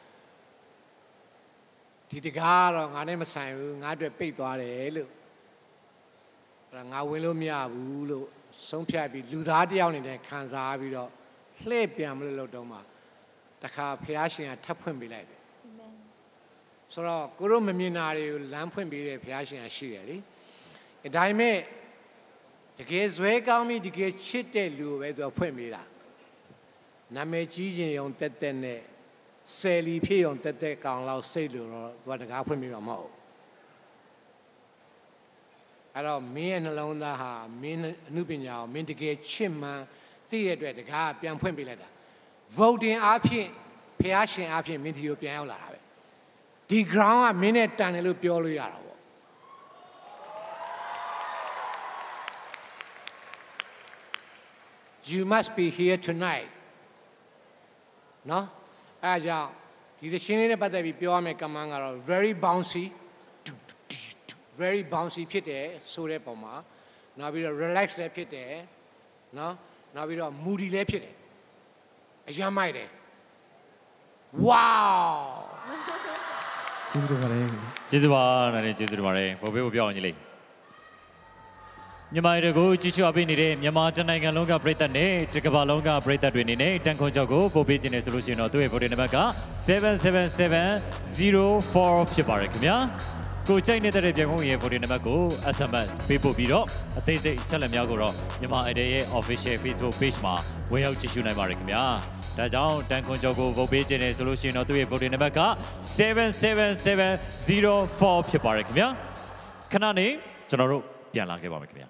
ဒီတကားတော့ငါနဲ့မဆိုင်ဘူးငါအတွက်ပိတ်သွားတယ်လို့အဲ့ဒါငါဝင်လို့မရဘူးလို့ဆုံးဖြတ်ပြီးလူသားတယောက်နေတဲ့ခံစားပြီးတော့လှည့်ပြန်မလို့တော့မှတခါဖះရှင်ကထပ်ဖွင့်ပေးလိုက်တယ်ဆိုတော့ကိုတို့မမြင်တာတွေကိုလမ်းဖွင့်ပေးတဲ့ဖះရှင်ကရှိရလေဒါပေမဲ့တကယ်ဇွဲကောင်းပြီးတကယ်ချစ်တဲ့လူကိုပဲသူကဖွင့်ပေးတာနာမည်ကြီးခြင်းရုံတက်တက်နဲ့ဆယ်လီဖြစ်ရုံတက်တက်ကောင်လောက်စိတ်လို့တော့သူကတကားဖွင့်ပေးတော့မဟုတ်အဲ့တော့မင်းရဲ့နှလုံးသားဟာမင်းအမှုပညာကိုမင်းတကယ်ချစ်မှန်သိတဲ့အတွက်တကားပြန်ဖွင့်ပေးလိုက်တာ voting အားဖြင့်ဖះရှင်အားဖြင့်မင်းဒီကိုပြန်ရောက်လာတာပဲဒီ ground ကမင်းနဲ့တန်တယ်လို့ပြောလို့ရတာပေါ့ You must be here tonight နော်အဲ့ကြောင့်ဒီသရှင်လေးနဲ့ပတ်သက်ပြီးပြောရမယ့် command ကတော့ very bouncy very bouncy ဖြစ်တယ်ဆိုတဲ့ပုံမှာနောက်ပြီးတော့ relax လည်းဖြစ်တယ်နော်နောက်ပြီးတော့ moody လည်းဖြစ်တယ်အရမ်းမိုက်တယ် wow ကျေးဇူးတင်ပါတယ်ကျေးဇူးပါနိုင်ကျေးဇူးတင်ပါတယ်ဘိုးဘေးကိုပြောအောင်ကြီးလေးမြန်မာပြည်ကိုကြီးချွာပေးနေတဲ့မြန်မာတနိုင်ငံလုံးကပြည်သက်နဲ့တကမ္ဘာလုံးကပြည်သက်တွေအနေနဲ့တန်ခွန်ချုပ်ကိုပို့ပေးခြင်းနဲ့ဆိုလို့ရှိရင်တော့သူ့ရဲ့ voting number က7770 ဖြစ်ပါတယ်ခင်ဗျာကိုကြိုက်နေတဲ့ပြန်ဖို့ရဲ့ voting number ကို SMS ပေးပို့ပြီးတော့အသေးစိတ်အချက်လက်များကိုတော့မြန်မာ idea ရဲ့ official Facebook page မှာဝင်ရောက်ကြည့်ရှုနိုင်ပါတယ်ခင်ဗျာဒါကြောင့်တန်ခွန်ချုပ်ကို vote ပေးခြင်းနဲ့ဆိုလို့ရှိရင်တော့သူ့ရဲ့ voting number က7770 ဖြစ်ပါတယ်ခင်ဗျာခဏနေကျွန်တော်တို့ပြန်လာခဲ့ပါမယ်ခင်ဗျာ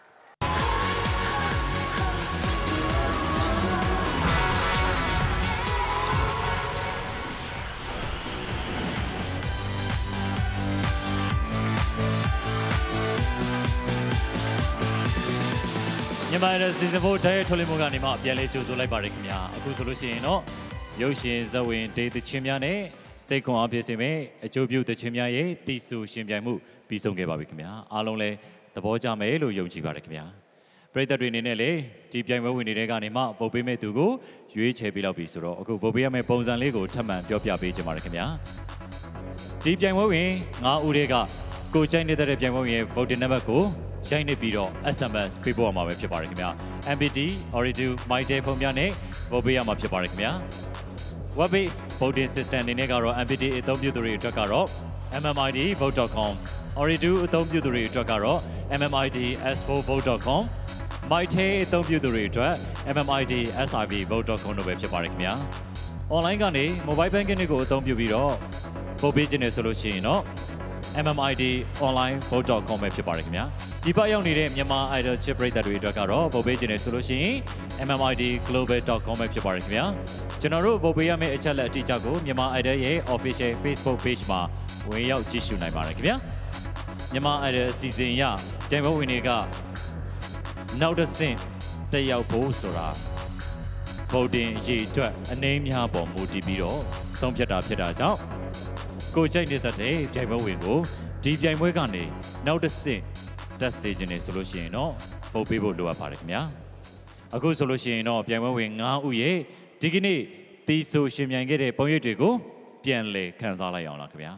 မြန်မာရဲ့ season 4 diet ထုတ်လွှင့်မှုကနေမှပြန်လဲကြိုဆိုလိုက်ပါရခင်ဗျာအခုဆိုလို့ရှိရင်တော့ရုပ်ရှင်ဇာတ်ဝင်ဒေသချင်းများနဲ့စိတ်ခွန်အားဖြစ်စေမဲ့အကျိုးပြုသချင်းများရဲ့တီဆူရှင်ပြိုင်မှုပြီးဆုံးခဲ့ပါပြီခင်ဗျာအားလုံးလည်းသဘောကျမယ်လို့ယုံကြည်ပါတယ်ခင်ဗျာပရိသတ်တွေအနေနဲ့လေဒီပြိုင်ပွဲဝင်နေတဲ့ကနေမှဗုတ်ပေးမဲ့သူကိုရွေးချယ်ပေးလောက်ပြီဆိုတော့အခုဗုတ်ပေးရမယ့်ပုံစံလေးကိုထပ်မံပြောပြပေးချင်ပါတယ်ခင်ဗျာဒီပြိုင်ပွဲဝင်9ဦးတွေကကိုကြိုက်နေတဲ့ပြိုင်ပွဲဝင်ရဲ့ voting number ကိုရိုက်နေပြီးတော့ SMS ပေးပို့ရမှာပဲဖြစ်ပါတယ်ခင်ဗျာ MPT Oridu MyDay ဖုန်းများနဲ့ vote ပေးရမှာဖြစ်ပါတယ်ခင်ဗျာ web based voting system အနေနဲ့ကတော့ MPT အသုံးပြုသူတွေအတွက်ကတော့ mmidvote.com Oridu အသုံးပြုသူတွေအတွက်ကတော့ mmidS4vote.com MyDay အသုံးပြုသူတွေအတွက် mmidSIVvote.com တို့ပဲဖြစ်ပါတယ်ခင်ဗျာ online ကနေ mobile banking တွေကိုအသုံးပြုပြီးတော့ vote ပေးခြင်းနဲ့ဆိုလို့ရှိရင်တော့ mmidonlinevote.com ပဲဖြစ်ပါတယ်ခင်ဗျာဒီပတ်ရောက်နေတဲ့မြန်မာ idol chip ပရိသတ်တွေအတွက်ကတော့ vote ပေးခြင်းနဲ့ဆိုလို့ရှိရင် mmidglobal.com ပဲဖြစ်ပါတယ်ခင်ဗျာကျွန်တော်တို့ vote ပေးရမယ့်အချက်လက်အတိအကျကိုမြန်မာ idol ရဲ့ official Facebook page မှာဝင်ရောက်ကြည့်ရှုနိုင်ပါတယ်ခင်ဗျာမြန်မာအဲ့ဒီအစီအစဉ်ရပြိုင်ပွဲဝင်တွေကနောက်တစ်ဆင့်တက်ရောက်ဖို့ဆိုတာဗုဒ္ဓင်ရေအတွက်အနေများပေါ်မူတည်ပြီးတော့ဆုံးဖြတ်တာဖြစ်တာကြောင့်ကိုကြိုက်နေတဲ့ပြိုင်ပွဲဝင်ကိုဒီပြိုင်ပွဲကနေနောက်တစ်ဆင့်တက်စေခြင်းနေဆိုလို့ရှိရင်တော့ပုတ်ပေးဖို့လိုအပ်ပါတယ်ခင်ဗျာအခုဆိုလို့ရှိရင်တော့ပြိုင်ပွဲဝင်9ဦးရဲ့ဒီကနေ့တီးဆိုရှင်ပြိုင်ခဲ့တဲ့ပုံရိပ်တွေကိုပြန်လည်ခန်းစားလိုက်အောင်လားခင်ဗျာ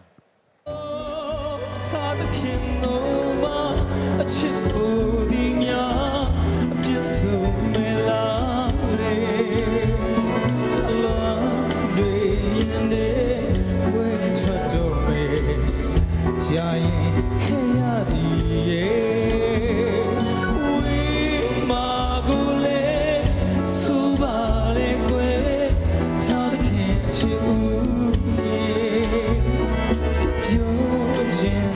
အချစ်ကိုဒီများအပြစ်ဆုံးမလားလေအလားတွေရင်နေဝဲထွက်တော့မေကြာရင်ခေရကြီးရဲ့ဝေးမာကိုလေစူပါလေကွယ်ထားတဲ့ခင်ချစ်ဦးရဲ့ပြောခြင်း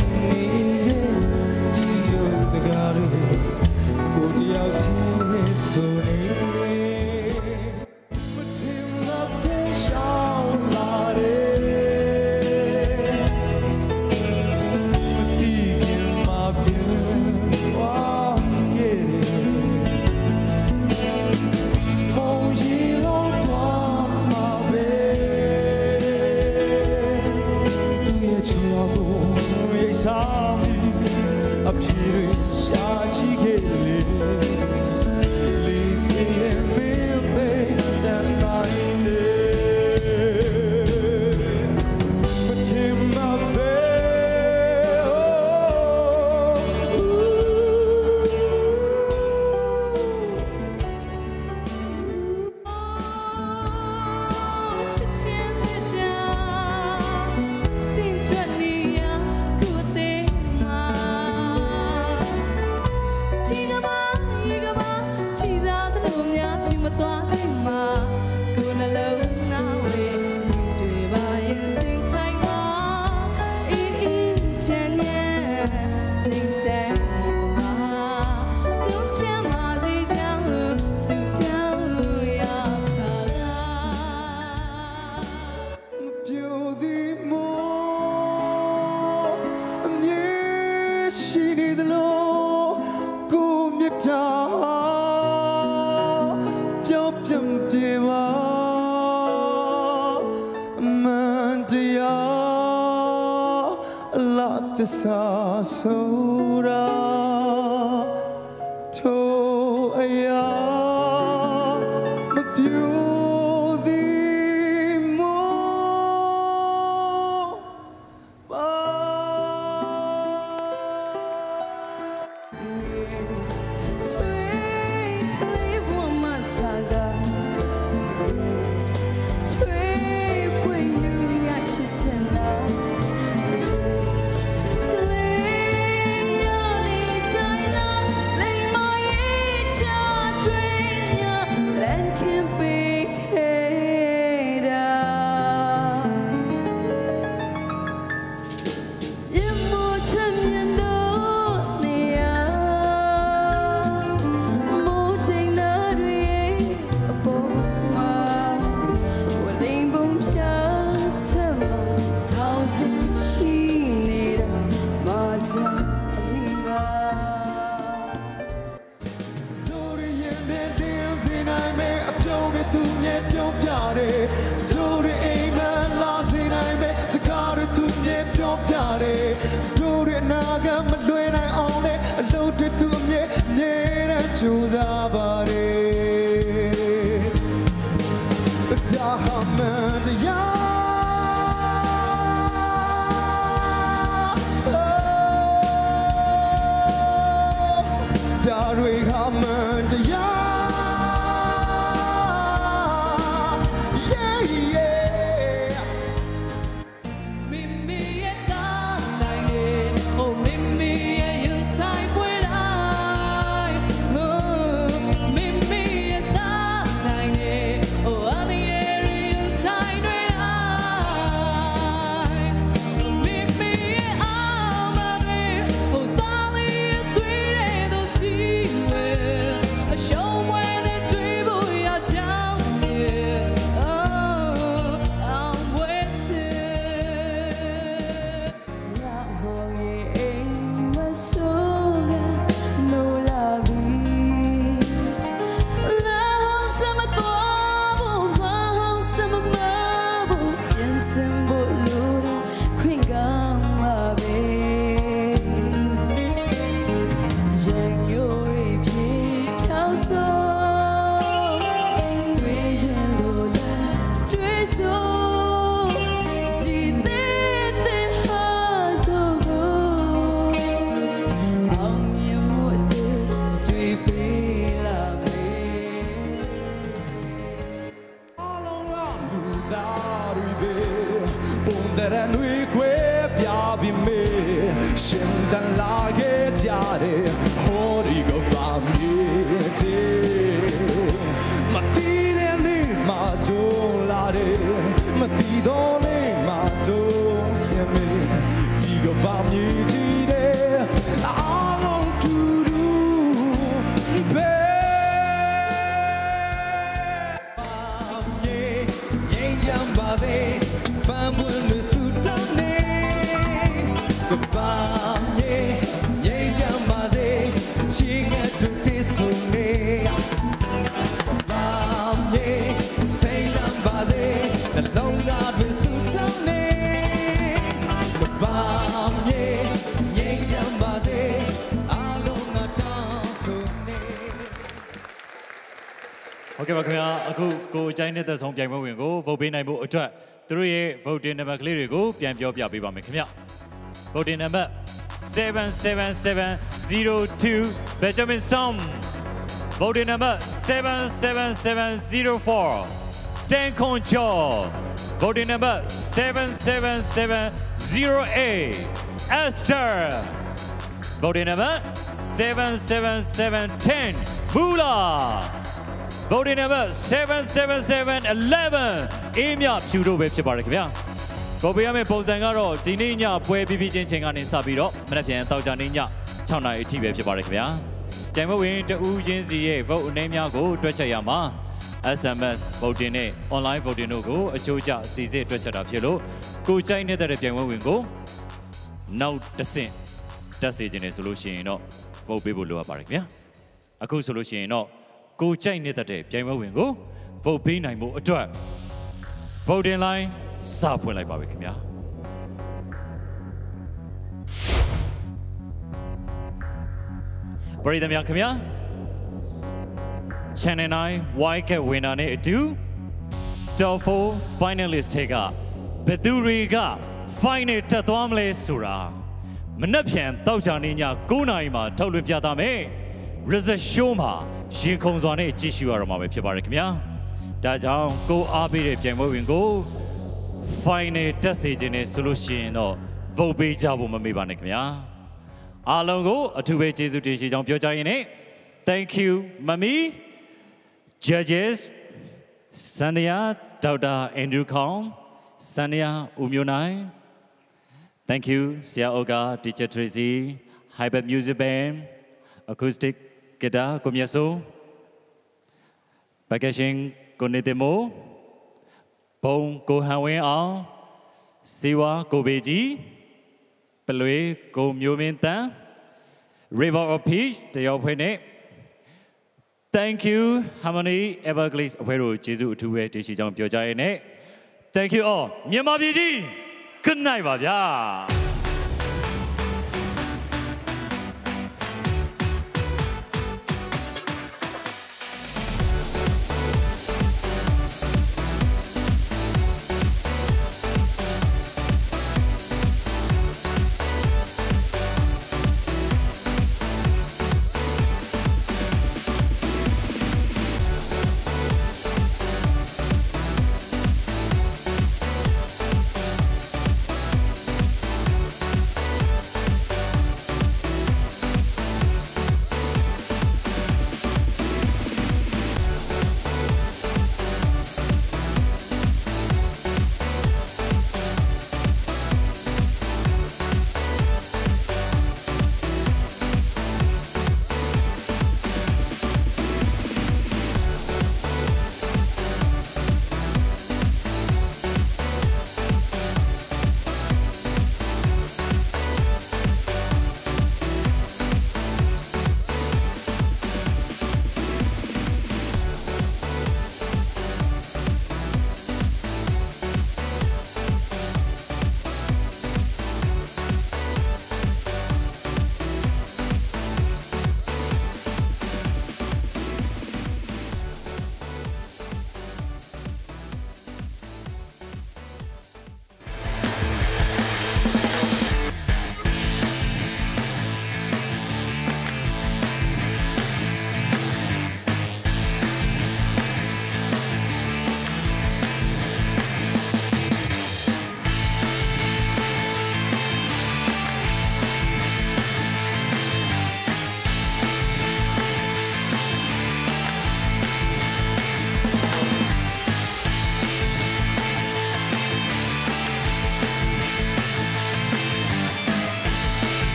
ကိုတယောက်တည်းဆိုနေမထင်တော့တဲ့ရှောင်းလာတယ်မတီးခင်မှာပြန်ဝမ်းခဲ့တယ်မုံရီလုံးတော့မှာပဲသူရဲ့ချောကိုရိတ်စားပြီးအဖြေရှာချီခဲ့လေသစ္စာဆိုတာထိုအရာမပြူသည်မောပါထွေးကလေးဘဝမစားတာထွေးပွင့်ယူရချစ်ချင်တာကြိုးစားပါတယ်ဒါမှန်တရားဒါတွေဟာမှန်တရား Mimi ရှင်တန်လာခဲ့ကြတဲ့ဟောဒီကပါမြေတဲ့မတီးတဲ့နေ့မှာတို့လာတယ်မတီးတော့နေ့မှာတို့ရမေဒီကပါမြေကြီးတဲ့အားလုံးတူတူပဲရင်ကြမ်းပါစေပန်းပွင့်လို့ဆူတောင်းနေကပါမြေရင်ကြမ်းပါစေချီငတ်တူတည်ဆုံနေပါမြေစိတ်လမ်းပါစေနှလုံးသားတွေဆူတောင်းနေပါမြေရင်ကြမ်းပါစေအားလုံးကတောင်းဆိုနေဟုတ်ကဲ့ပါခင်ဗျာအခုကိုအချိုင်းနေတဲ့ဆုံးပြိုင်ပွဲဝင်ကိုဗုတ်ပေးနိုင်ဖို့အတွက်သူတို့ရဲ့ voting number ကလေးတွေကိုပြန်ပြောပြပေးပါမယ်ခင်ဗျ voting number 77702 Benjamin Som voting number 77704 Dan Khon Cho voting number 77708 Esther voting number 77710 Bula voting number 77711 အေးမြဖြူတို့ပဲဖြစ်ပါတယ်ခင်ဗျာပေါ်ပေးရမယ့်ပုံစံကတော့ဒီနေ့ညပွဲပြီးပြီးချင်းချိန်ကနေစပြီးတော့မနက်ဖြန်တောက်ကြနေ့ည6နာရီအထိပဲဖြစ်ပါတယ်ခင်ဗျာကြိုင်မဝင်တဦးချင်းစီရဲ့ vote အနည်းများကိုတွက်ချက်ရမှာ SMS voting နဲ့ online voting တို့ကိုအချိုးကျစီစစ်တွက်ချက်တာဖြစ်လို့ကိုကြိုက်နေတဲ့ပြိုင်ပွဲဝင်ကိုနောက်တစ်ဆင့်တက်စေခြင်းနဲ့ဆိုလို့ရှိရင်တော့ vote ပေးဖို့လိုအပ်ပါတယ်ခင်ဗျာအခုဆိုလို့ရှိရင်တော့ကိုကြိုက်နေတဲ့ပြိုင်ပွဲဝင်ကို vote ပေးနိုင်မှုအတွက် voting line စဖွင့်လိုက်ပါပြီခင်ဗျာပရိသတ်များခင်ဗျာ Channel 9 Wildcat winner နဲ့အတူ Top 4 finalist တွေကဘယ်သူတွေက final တက်သွားမလဲဆိုတာမနက်ဖြန်တောက်ကြနေ့ည9 နာရီမှာထုတ်လွှင့်ပြသမယ် Result Show မှာရင်ခုန်စွာနဲ့ကြည့်ရှုရတော့မှာပဲဖြစ်ပါတယ်ခင်ဗျာဒါကြောင့်ကိုအားပေးတဲ့ပြိုင်ပွဲဝင်ကို final တက်စေခြင်းနဲ့ဆိုလို့ရှိရင်တော့ vote ပေးကြဖို့မမေ့ပါနဲ့ခင်ဗျာအားလုံးကိုအထူးပဲကျေးဇူးတင်ရှိကြောင်းပြောကြရင်းနဲ့ thank you mami judges Sania Dr. Andrew Kong Sania Umyonai thank you Sia Oga Teacher Tracy Hyper Music Band Acoustic Guitar Komyaso Packaging Konetemo Bong Ko Hawin Ang Siwa Ko Beji Pelue Ko Myomin Tan River of Peace တယောက်ဖွဲ့နဲ့ Thank you Harmony Everglades အဖွဲ့တို့ကျေးဇူးအထူးပဲတင်ရှိကြောင်းပြောကြရတဲ့ Thank you all မြန်မာပြည်ကြီး Good night ပါဗျာ